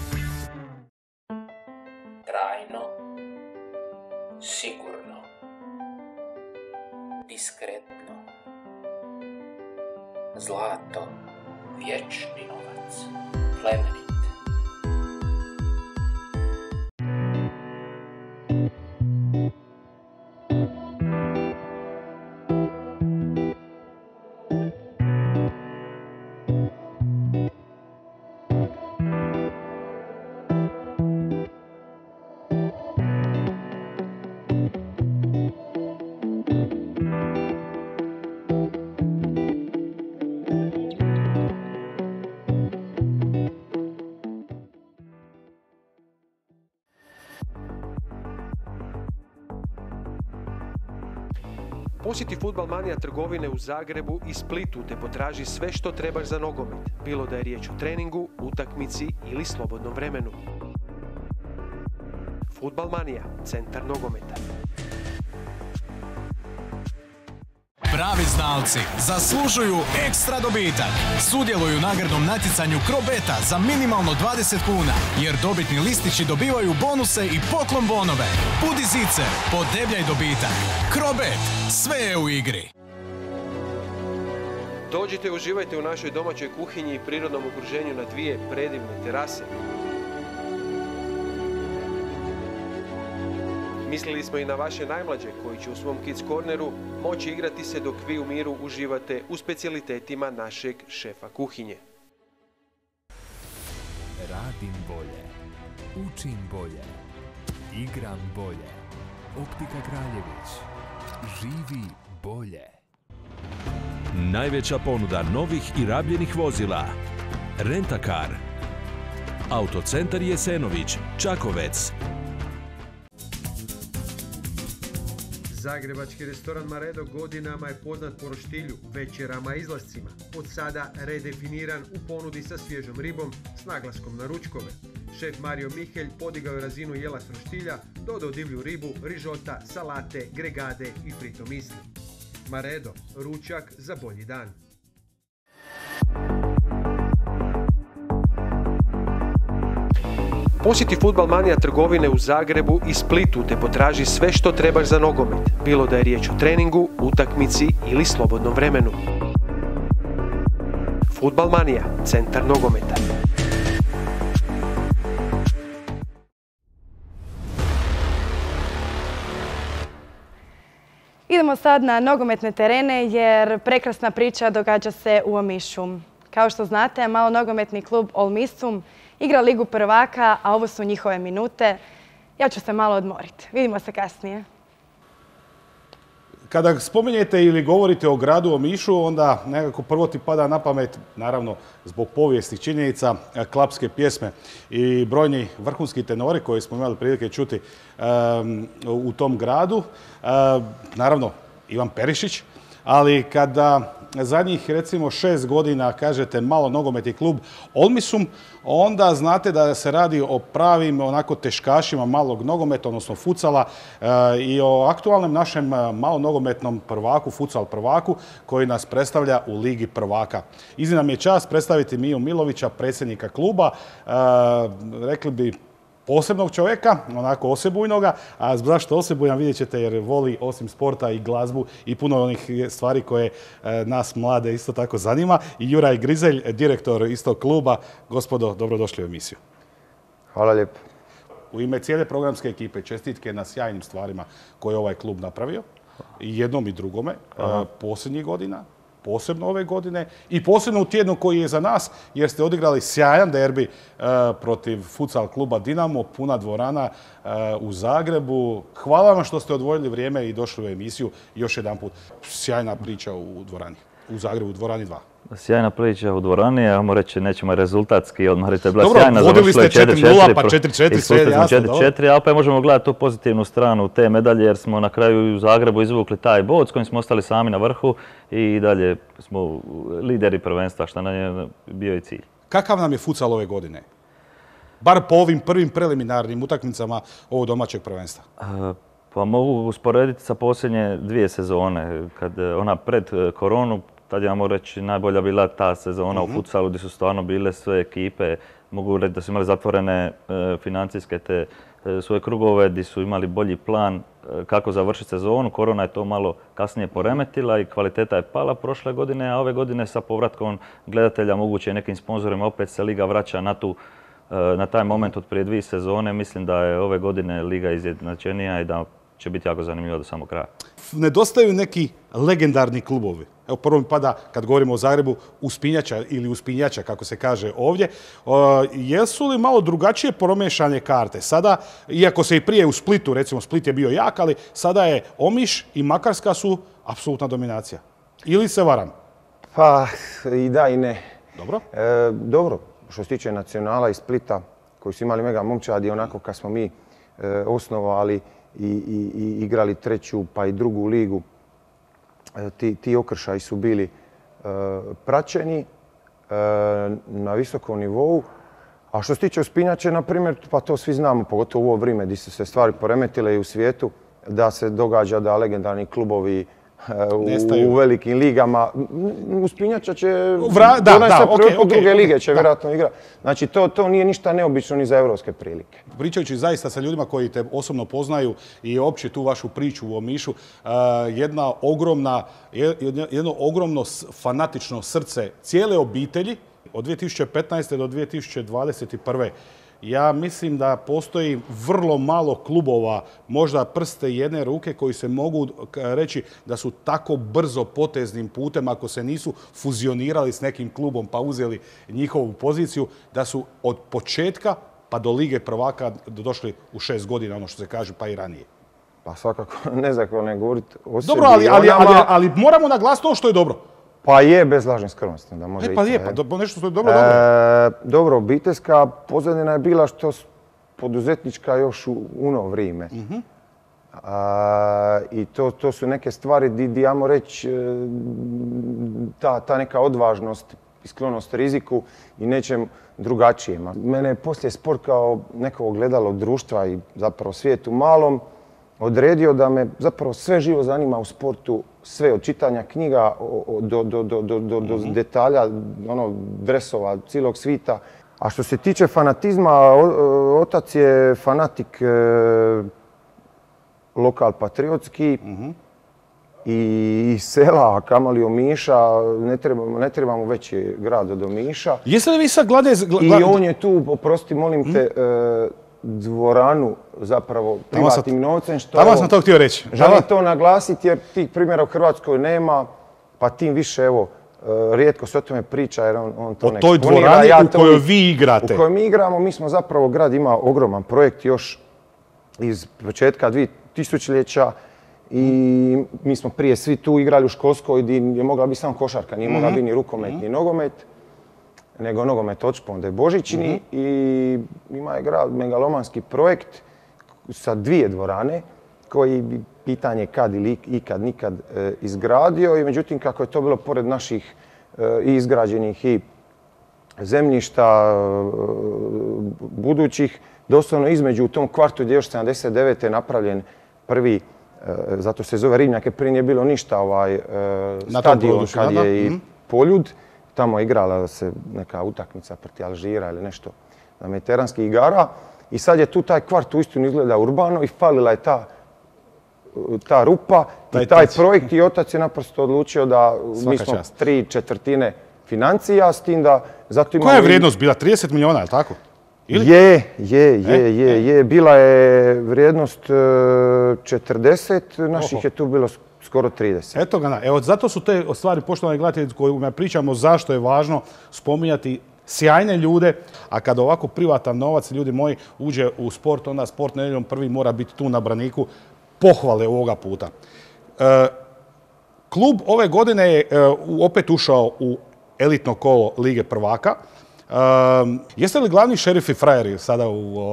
Trajno, sigurno, diskretno, zlato, vječni novac, plemenit. Posjeti Futbal Manija trgovine u Zagrebu i Splitu te potraži sve što trebaš za nogomet, bilo da je riječ o treningu, utakmici ili slobodnom vremenu. Futbal Manija, centar nogometa. Pravi znalci zaslužuju ekstra dobitak. Sudjeluju u nagradnom natjecanju Crobeta za minimalno 20 kuna, jer dobitni listići dobivaju bonuse i poklon bonove. Budi zicer, podebljaj dobitak. Crobet, sve je u igri. Dođite i uživajte u našoj domaćoj kuhinji i prirodnom okruženju na dvije predivne terase. Mislili smo i na vaše najmlađe koji će u svom Kids Corneru moći igrati se dok vi u miru uživate u specijalitetima našeg šefa kuhinje. Radim bolje. Učim bolje. Igram bolje. Optika Kraljević. Živi bolje. Najveća ponuda novih i rabljenih vozila. Rentakar. Autocentar Jesenović, Čakovec. Zagrebački restoran Maredo godinama je poznat po roštilju, večerama i izlascima. Od sada redefiniran u ponudi sa svježom ribom s naglaskom na ručkove. Šef Mario Mihelj podigao je razinu jela s roštilja, dodao divlju ribu, rižota, salate, gregade i pritom isli. Maredo, ručak za bolji dan. Posjeti Futbal Manija trgovine u Zagrebu i Splitu te potraži sve što trebaš za nogomet, bilo da je riječ o treningu, utakmici ili slobodnom vremenu. Futbal Manija, centar nogometa. Idemo sad na nogometne terene jer prekrasna priča događa se u Omišu. Kao što znate, malo nogometni klub Olmisum igra Ligu prvaka, a ovo su njihove minute. Ja ću se malo odmoriti. Vidimo se kasnije. Kada spominjete ili govorite o gradu Omišu, onda nekako prvo ti pada na pamet, naravno zbog povijesti činjenica, klapske pjesme i brojni vrhunski tenori koje smo imali prilike čuti u tom gradu. Naravno, Ivan Perišić, ali kada zadnjih recimo 6 godina kažete malo nogometni klub Olmisum, onda znate da se radi o pravim onako teškašima malog nogometa, odnosno futsala i o aktualnom našem malo nogometnom prvaku, futsal prvaku, koji nas predstavlja u Ligi prvaka. Iznimna mi je čast predstaviti Miju Milovića, predsjednika kluba, rekli bi posebnog čovjeka, onako osebujnoga, a zašto osebujan vidjet ćete jer voli osim sporta i glazbu i puno onih stvari koje nas mlade isto tako zanima. I Juraj Grizelj, direktor istog kluba. Gospodo, dobrodošli u emisiju. Hvala lijepo. U ime cijele programske ekipe čestitke na sjajnim stvarima koje je ovaj klub napravio. I jednom i drugome, posljednjih godina, posebno ove godine i posebno u tjednu koji je za nas, jer ste odigrali sjajan derbi protiv futsal kluba Dinamo, puna dvorana u Zagrebu. Hvala vam što ste odvojili vrijeme i došli u emisiju još jedan put. Sjajna priča u dvorani, u Zagrebu, u dvorani 2. Sjajna priča u dvorani, ajmo reći nećemo rezultatski odmah, to je bila dobro, sjajna. Vodili ste 4-0, pa 4-4, sve je jasno. 4-4, a opet možemo gledati tu pozitivnu stranu te medalje, jer smo na kraju u Zagrebu izvukli taj bod s kojim smo ostali sami na vrhu i dalje smo lideri prvenstva, što nam je bio i cilj. Kakav nam je futsal ove godine? Bar po ovim prvim preliminarnim utakmicama ovog domaćeg prvenstva. Pa mogu usporediti sa posljednje 2 sezone, kad ona pred koronu, tad ja mogu reći najbolja bila ta sezona u futsalu gdje su stvarno bile sve ekipe. Mogu reći da su imali zatvorene financijske te svoje krugove, gdje su imali bolji plan kako završiti sezonu. Korona je to malo kasnije poremetila i kvaliteta je pala prošle godine, a ove godine sa povratkom gledatelja moguće nekim sponzorima opet se liga vraća na taj moment od prije 2 sezone. Mislim da je ove godine liga izjednačenija i da će biti jako zanimljivo do samog kraja. Nedostaju neki legendarni klubovi. Evo prvo mi pada, kad govorimo o Zagrebu, uspinjača ili uspinjača, kako se kaže ovdje. Jesu li malo drugačije promješane karte? Sada, iako se i prije u Splitu, recimo Split je bio jak, ali sada je Omiš i Makarska su apsolutna dominacija. Ili se varam? Pa i da i ne. Dobro? Dobro, što se tiče Nacionala i Splita, koji su imali mega momčadi, onako kad smo mi osnovali i igrali 3. pa i 2. ligu, ti okršaji su bili praćeni na visokom nivou. A što se tiče uspinjače, na primjer, pa to svi znamo, pogotovo u ovo vrijeme gdje su se stvari poremetile i u svijetu, da se događa da legendarni klubovi u velikim ligama. Uspinjača će druge lige će vjerojatno igrati. Znači, to nije ništa neobično ni za evropske prilike. Pričajući zaista sa ljudima koji te osobno poznaju i opće tu vašu priču u Omišu, jedno ogromno fanatično srce cijele obitelji od 2015. do 2021. Ja mislim da postoji vrlo malo klubova, možda prste jedne ruke, koji se mogu reći da su tako brzo poteznim putem, ako se nisu fuzionirali s nekim klubom pa uzeli njihovu poziciju, da su od početka pa do Lige prvaka došli u 6 godina, ono što se kaže, pa i ranije. Pa svakako, ne znam kako ne govoriti o sebi. Dobro, ali moramo naglasiti to što je dobro. Pa je, bez lažne skromnosti da može pa je, pa nešto što je dobro. Dobro, obiteljska pozadina je bila što poduzetnička još u ono vrijeme. I to su neke stvari gdje, ajmo reći, ta neka odvažnost i sklonost riziku i nečem drugačijem. Mene je poslije sport kao neko ogledalo društva i zapravo svijetu malom odredio da me zapravo sve živo zanima u sportu, sve od čitanja knjiga do detalja, dresova, cijelog svita. A što se tiče fanatizma, otac je fanatik lokal patriotski i sela, a kamoli Omiša, ne trebamo veći grad od Omiša. Jeste li vi sad gledali? I on je tu, oprosti, molim te, dvoranu zapravo privatnim novcem. Tamo sam to htio reći. Želim to naglasiti jer tih primjera u Hrvatskoj nema, pa tim više, evo, rijetko se o tome priča jer on to ne eksponira. O toj dvorani u kojoj vi igrate. U kojoj mi igramo, mi smo zapravo, grad ima ogroman projekt još iz početka 2000-ljeća i mi smo prije svi tu igrali u školskoj gdje je mogla biti samo košarka, nije mogla biti ni rukomet, ni nogomet, nego nogomet od Šponde Božićni i ima je grad megalomanski projekt sa 2 dvorane koji bi pitanje kad ili ikad, nikad izgradio i međutim kako je to bilo pored naših i izgrađenih i zemljišta budućih, doslovno između u tom kvartu gdje još 79. je napravljen prvi, zato se zove Ribnjake, prije nije bilo ništa, stadion kad je i Poljud, tamo je igrala se neka utakmica protiv Alžira ili nešto na mediteranskih igara i sad je tu taj kvart uistinu izgleda urbano i falila je ta rupa i taj projekt i otac je naprosto odlučio da mi smo 3/4 financija, s tim da zato imamo... Koja je vrijednost bila? 30 milijuna, je li tako? Je. Bila je vrijednost 40, naših je tu bilo skoro 30. Eto ga, evo zato su te stvari, poštovani gledatelji, kojima pričamo zašto je važno spominjati sjajne ljude, a kad ovako privatan novac, ljudi moji, uđe u sport, onda Sport nedjeljom prvi mora biti tu na braniku. Pohvale ovoga puta. Klub ove godine je opet ušao u elitno kolo Lige prvaka. Jeste li glavni šerifi frajeri sada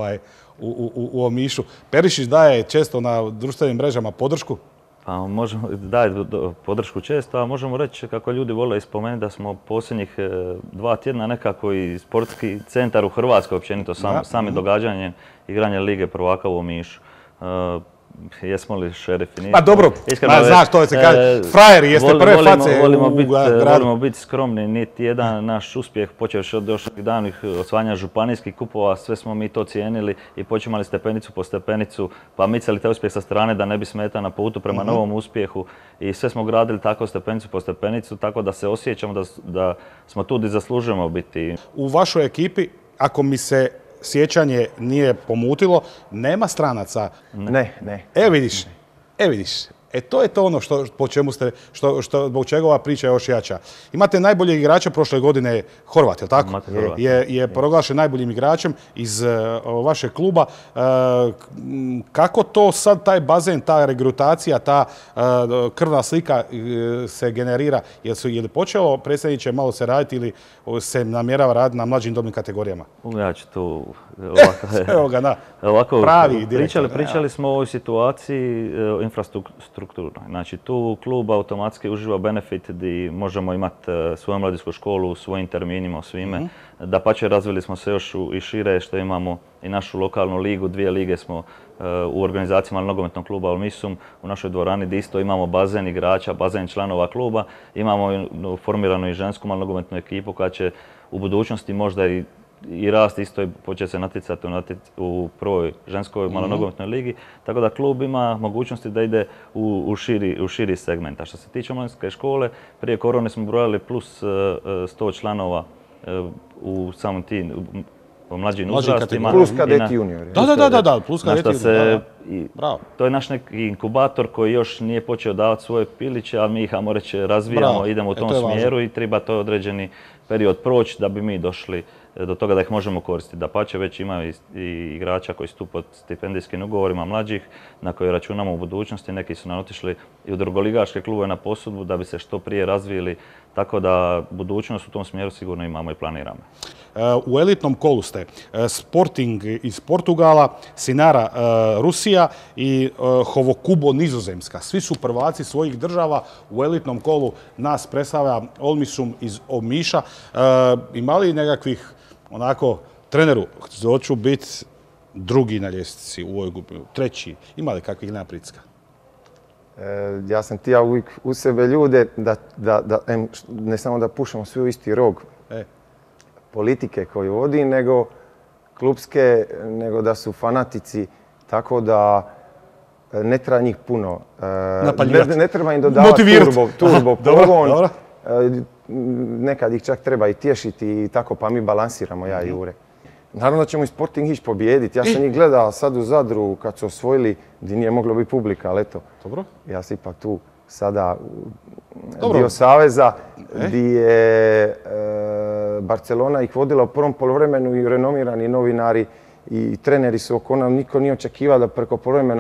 u Omišu? Perišić daje često na društvenim mrežama podršku? Pa možemo daje podršku često, a možemo reći kako ljudi vole spomenuti da smo posljednjih 2 tjedna nekako i sportski centar u Hrvatskoj općenito sami događanjem igranja Lige prvaka u Omišu. Jesmo li šerifi? Pa dobro, znaš to se kaže, frajeri, jeste prve face u gradu. Volimo biti skromni, niti jedan naš uspjeh, počevši od došlih davnih osvajanja županijskih kupova, sve smo mi to cijenili i počimali stepenicu po stepenicu, pa micali taj uspjeh sa strane da ne bi smetao na putu prema novom uspjehu i sve smo gradili tako stepenicu po stepenicu, tako da se osjećamo da smo tu gdje zaslužujemo biti. U vašoj ekipi, ako mi se sjećanje nije pomutilo, nema stranaca. Ne. vidiš. To je to ono po čemu ste, zbog čega ova priča je još jača. Imate najboljeg igrača prošle godine, Horvat, je li tako? Je proglašen najboljim igračem iz vašeg kluba. Kako to sad taj bazen, ta regrutacija, ta krvna slika se generira? Je li počelo predsjedniče malo se raditi ili se namjerava raditi na mlađim dobnim kategorijama? Ja ću tu ovako pravi direktor. Pričali smo o ovoj situaciji infrastrukturnoj. Znači tu klub automatski uživa benefit gdje možemo imati svoju mladinsku školu u svojim terminima, svime. Dapače, razvili smo se još i šire što imamo i našu lokalnu ligu. 2 lige smo u organizacijama nogometnog kluba Olmisum u našoj dvorani gdje isto imamo bazen igrača, bazen članova kluba. Imamo formiranu i žensku nogometnu ekipu koja će u budućnosti možda i rast isto i početi se natjecati u prvoj ženskoj nogometnoj ligi. Tako da klub ima mogućnosti da ide u širi segment. A što se tiče mladinske škole, prije korone smo brojali plus 100 članova u samom tim mlađim uzrastima. Plus kadeti juniori. Da, plus kadeti juniori. To je naš neki inkubator koji još nije počeo davati svoje piliće, a mi ih, ajmo reći, razvijamo, idemo u tom smjeru i treba to određeni period proći da bi mi došli do toga da ih možemo koristiti. Dapače, već imaju i igrača koji su tu pod stipendijskim ugovorima mlađih na koje računamo u budućnosti. Neki su nam otišli i u drugoligaške klubove na posudbu da bi se što prije razvili. Tako da budućnost u tom smjeru sigurno imamo i planiramo. U elitnom kolu ste Sporting iz Portugala, Sinara Rusija i Hovokubo Nizozemska. Svi su prvaci svojih država. U elitnom kolu nas predstavlja Olmisum iz Omiša. Ima li nekakvih onako, treneru, hoću biti drugi na ljestvici u ovoj grupi, treći, ima li kakvih pritiska? Ja sam htio uvijek u sebe ljude da ne samo da pušamo svi u isti rog politike koju vodi, nego klubske, nego da su fanatici, tako da ne treba njih puno. Ne treba im dodavati turbo pogon. Nekad ih čak treba i tješiti i tako, pa mi balansiramo, ja i Jure. Naravno da ćemo i Sporting ići pobijediti. Ja sam njih gledao sad u Zadru kad su osvojili, gdje nije moglo biti publika, ali eto. Ja sam ipak tu sada dio saveza, gdje je Barcelona ih vodila u prvom poluvremenu i renomirani novinari i treneri su oko nam. Niko nije očekivao da preko poluvremena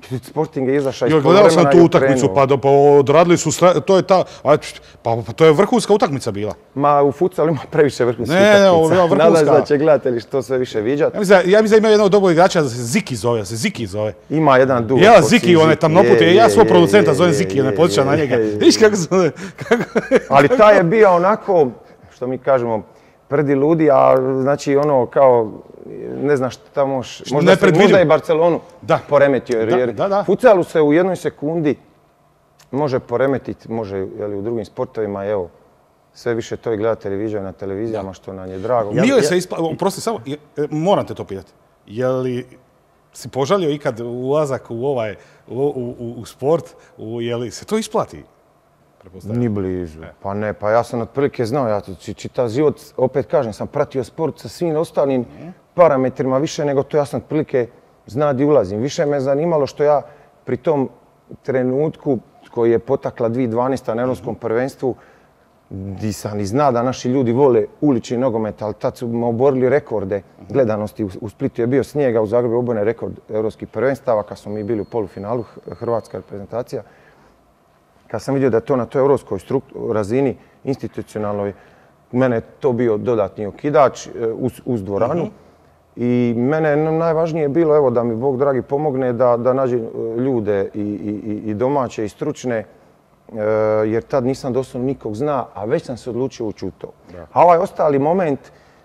Sporting je izašao iz poluvremena i krenuo. Gledao sam tu utakmicu, pa odradili su, to je ta, pa to je vrhunska utakmica bila. Ma u futsalu ima previše vrhunskih utakmica. Nadam se da će gledatelji što sve više viđati. Ja mislim da ima jednog dobrog igrača da se Ziki zove, Ima jedan duo. Ja Ziki, onaj tamnoputi, ja svog producenta zovem Ziki, ne posjećam na njega. Viš kako se zove? Ali taj je bio onako, što mi kažemo, prdi ludi, a znači ono kao, ne znam šta tamo, možda i Barcelonu poremetio. Jer futsalu se u jednoj sekundi može poremetiti, može u drugim sportovima, evo, sve više to i gledatelji viđaju na televizijama, što nam je drago. Oprosti, samo, moram te to pitati. Je li si požalio ikad ulazak u sport, je li se to isplati? Ni blizu. Pa ne, pa ja sam otprilike znao, ja čitav život, opet kažem, sam pratio sport sa svim ostalim parametrima više nego to, ja sam otprilike zna di ulazim. Više me zanimalo što ja pri tom trenutku koji je potakla 2012. na Europskom prvenstvu, gdje sam i zna da naši ljudi vole ulični nogomet, ali tad su me oborili rekorde gledanosti. U Splitu je bio snijega, u Zagrebu je oboren rekord europskih prvenstava, kad smo mi bili u polufinalu, hrvatska reprezentacija. Kad sam vidio da je to na toj europskoj razini institucionalnoj, mene je to bio dodatni okidač uz dvoranu. I mene najvažnije je bilo evo, da mi Bog dragi pomogne da nađem ljude i domaće i stručne, jer tad nisam doslovno nikog zna, a već sam se odlučio ući u to. A ovaj ostali moment,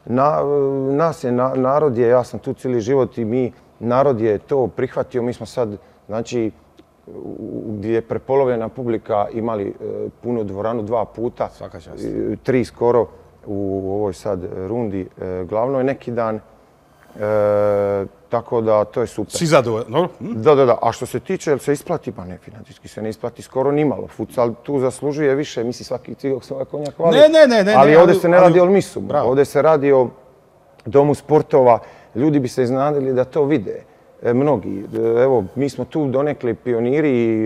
narod je, ja sam tu cijeli život i narod je to prihvatio, mi smo sad, znači, gdje je prepolovljena publika imali punu dvoranu 2 puta, 3 skoro u ovoj sad rundi glavnoj neki dan. Tako da to je super. Svi zadovoljni? Da. A što se tiče, jel se isplati? Pa ne, financijski se ne isplati skoro nimalo. Futsal tu zaslužuje više, misli svaki cigog svoja konja hvali. Ne. Ali ovdje se ne radi o misu, ovdje se radi o domu sportova. Ljudi bi se iznadili da to vide. Mnogi. Evo, mi smo tu donekle pioniri,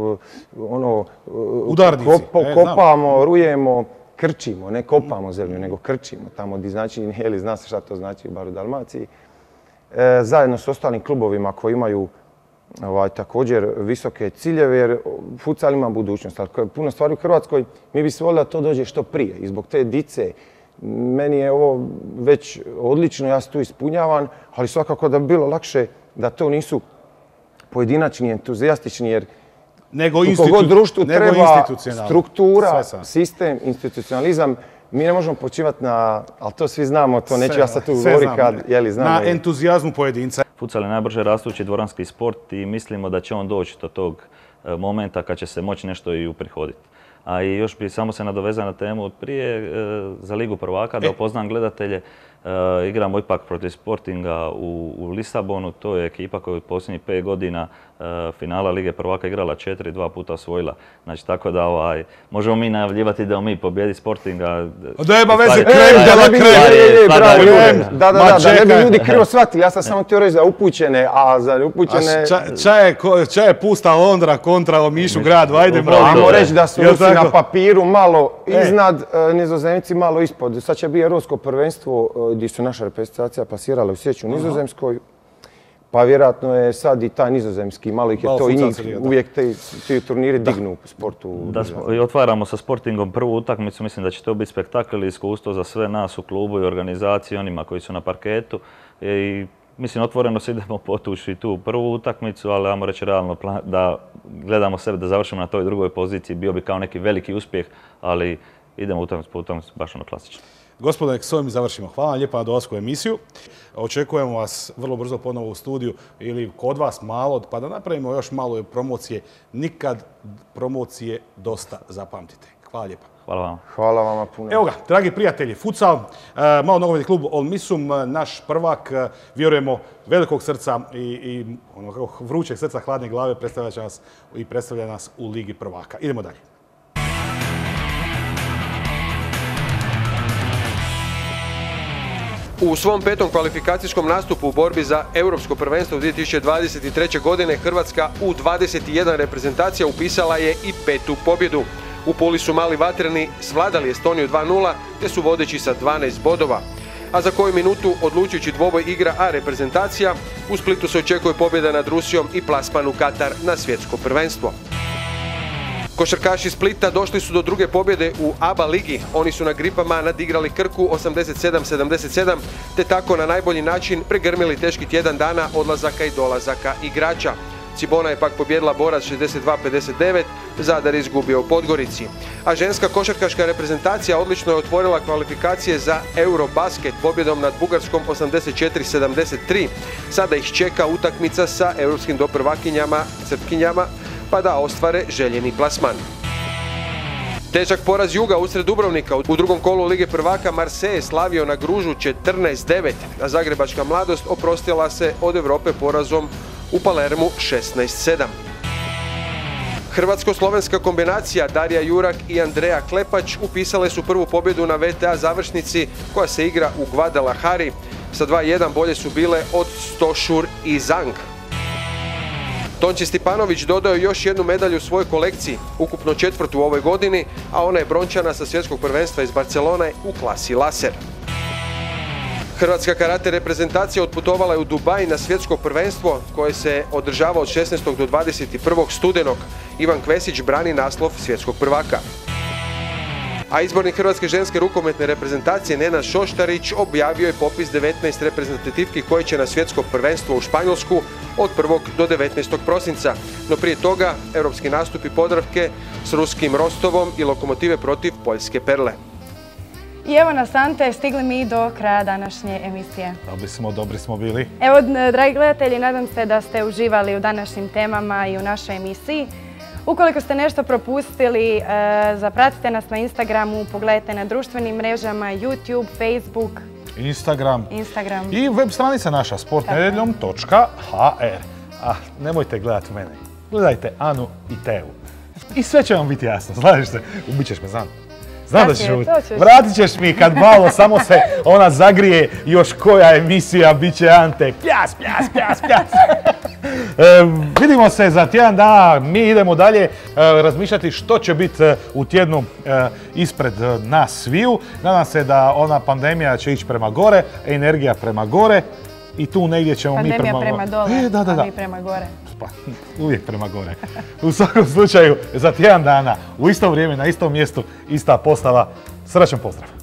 kopamo, rujemo, krčimo, ne kopamo zemlju, nego krčimo tamo gdje znači, zna se šta to znači, bar u Dalmaciji. Zajedno s ostalim klubovima koji imaju također visoke ciljeve, jer futsal ima budućnost. Ali puno stvari u Hrvatskoj, mi bi se volili da to dođe što prije. I zbog te dice, meni je ovo već odlično, ja se tu ispunjavam, ali svakako da bi bilo lakše da to nisu pojedinačni, entuzijastični, jer koliko god društvu treba struktura, sistem, institucionalizam, mi ne možemo počivati na, ali to svi znamo, to neću ja sad tu govoriti kad, znamo. Na entuzijazmu pojedinca. Futsal je najbrže rastući dvoranski sport i mislimo da će on doći do tog momenta kad će se moći nešto i uprihoditi. A i još bi samo se nadovezao na temu od prije za Ligu prvaka, da upoznam gledatelje. Igramo ipak protiv Sportinga u Lisabonu. To je ekipa koja je u posljednjih 5 godina finala Lige prvaka igrala 4, 2 puta osvojila. Znači tako da možemo mi najavljivati da mi pobjedi Sportinga. Nema veze, Da ne bi ljudi krivo shvatili. Ja sam samo htio reći za upućene, a za neupućene... Ča je pusta Londra kontra Omišu grad, vajde bravo. Ajmo reći da su Rusi na papiru malo iznad, Nizozemci malo ispod. Sad će biti Europsko prvenstvo gdje su naša reprezentacija pasirala u sjeću u Nizozemskoj. Pa vjerojatno je sad i taj nizozemski, malo ih je to i njih, uvijek ti turniri dignu u sportu. I otvaramo sa Sportingom prvu utakmicu, mislim da će to biti spektakl i iskustvo za sve nas u klubu i organizaciji, onima koji su na parketu. I mislim, otvoreno se idemo potući tu prvu utakmicu, ali ajmo reći realno da gledamo sebe da završimo na toj drugoj poziciji. Bio bi kao neki veliki uspjeh, ali idemo utakmicu po utakmicu baš ono klasično. Gospodine, s ovim završimo. Hvala vam lijepa na dolasku u emisiju. Očekujemo vas vrlo brzo ponovo u studiju ili kod vas malo, pa da napravimo još malo promocije. Nikad promocije dosta, zapamtite. Hvala lijepa. Hvala vam. Hvala vama puno. Evo ga, dragi prijatelji, futsal, malo nogometni klub Ol Misum, naš prvak, vjerujemo, velikog srca i vrućeg srca, hladne glave predstavlja nas u Ligi prvaka. Idemo dalje. U svom 5. kvalifikacijskom nastupu u borbi za Europsko prvenstvo 2023. godine Hrvatska u 21 reprezentacija upisala je i 5. pobjedu. U Puli su mali vatreni svladali Estoniju 2:0 te su vodeći sa 12 bodova. a za koju minutu odlučujući dvoboj igra A reprezentacija. U Splitu se očekuje pobjeda nad Rusijom i plasman u Katar na svjetsko prvenstvo. Košarkaši Splita došli su do druge pobjede u ABA ligi. Oni su na Gripama nadigrali Krku 87-77, te tako na najbolji način pregrmili teški tjedan dana odlazaka i dolazaka igrača. Cibona je pak pobjedila Borac 62-59, Zadar izgubio u Podgorici. A ženska košarkaška reprezentacija odlično je otvorila kvalifikacije za Eurobasket pobjedom nad Bugarskom 84-73. Sada ih čeka utakmica sa europskim doprvakinjama Srpkinjama, pa da ostvare željeni plasman. Težak poraz Juga usred Dubrovnika. U drugom kolu Lige prvaka Marseille je slavio na Gružu 14-9, a zagrebačka mladost oprostila se od Europe porazom u Palermu 16-7. Hrvatsko-slovenska kombinacija Darija Jurak i Andreja Klepač upisale su prvu pobjedu na VTA završnici koja se igra u Guadalajari. Sa 2-1 bolje su bile od Stošur i Zang. Tonči Stipanović dodao još jednu medalju u svojoj kolekciji, ukupno 4. u ovoj godini, a ona je brončana sa svjetskog prvenstva iz Barcelone u klasi laser. Hrvatska karate reprezentacija otputovala je u Dubaj na svjetsko prvenstvo koje se održava od 16. do 21. studenog. Ivan Kvesić brani naslov svjetskog prvaka. A izbornik Hrvatske ženske rukometne reprezentacije Nenad Šoštarić objavio je popis 19 reprezentativki koje će na svjetsko prvenstvo u Španjolsku od 1. do 19. prosinca. No prije toga, europski nastupi Podravke s ruskim Rostovom i Lokomotive protiv Poljske Perle. I evo nas, Ante, stigli mi do kraja današnje emisije. Dobri smo bili. Evo, dragi gledatelji, nadam se da ste uživali u današnjim temama i u našoj emisiji. Ukoliko ste nešto propustili, zapratite nas na Instagramu, pogledajte na društvenim mrežama, YouTube, Facebook, Instagram. I web stranica naša sportnedeljom.hr. Nemojte gledati mene, gledajte Anu i Teu. I sve će vam biti jasno, slažeš se? Ubićeš me, znam. Znam da ćeš uvijek. Vratit ćeš mi kad malo samo se ona zagrije, još koja emisija, bit će Ante. Pjas, pjas, pjas, pjas. Vidimo se za tjedan dana, mi idemo dalje razmišljati što će biti u tjednu ispred nas sviju. Nadam se da ona pandemija će ići prema gore, energija prema gore i tu negdje ćemo mi prema gore. Pandemija prema dole, a mi prema gore. Pa, uvijek prema gore. U svakom slučaju, za tjedan dana, u isto vrijeme, na istom mjestu, ista postava. Srećan pozdrav!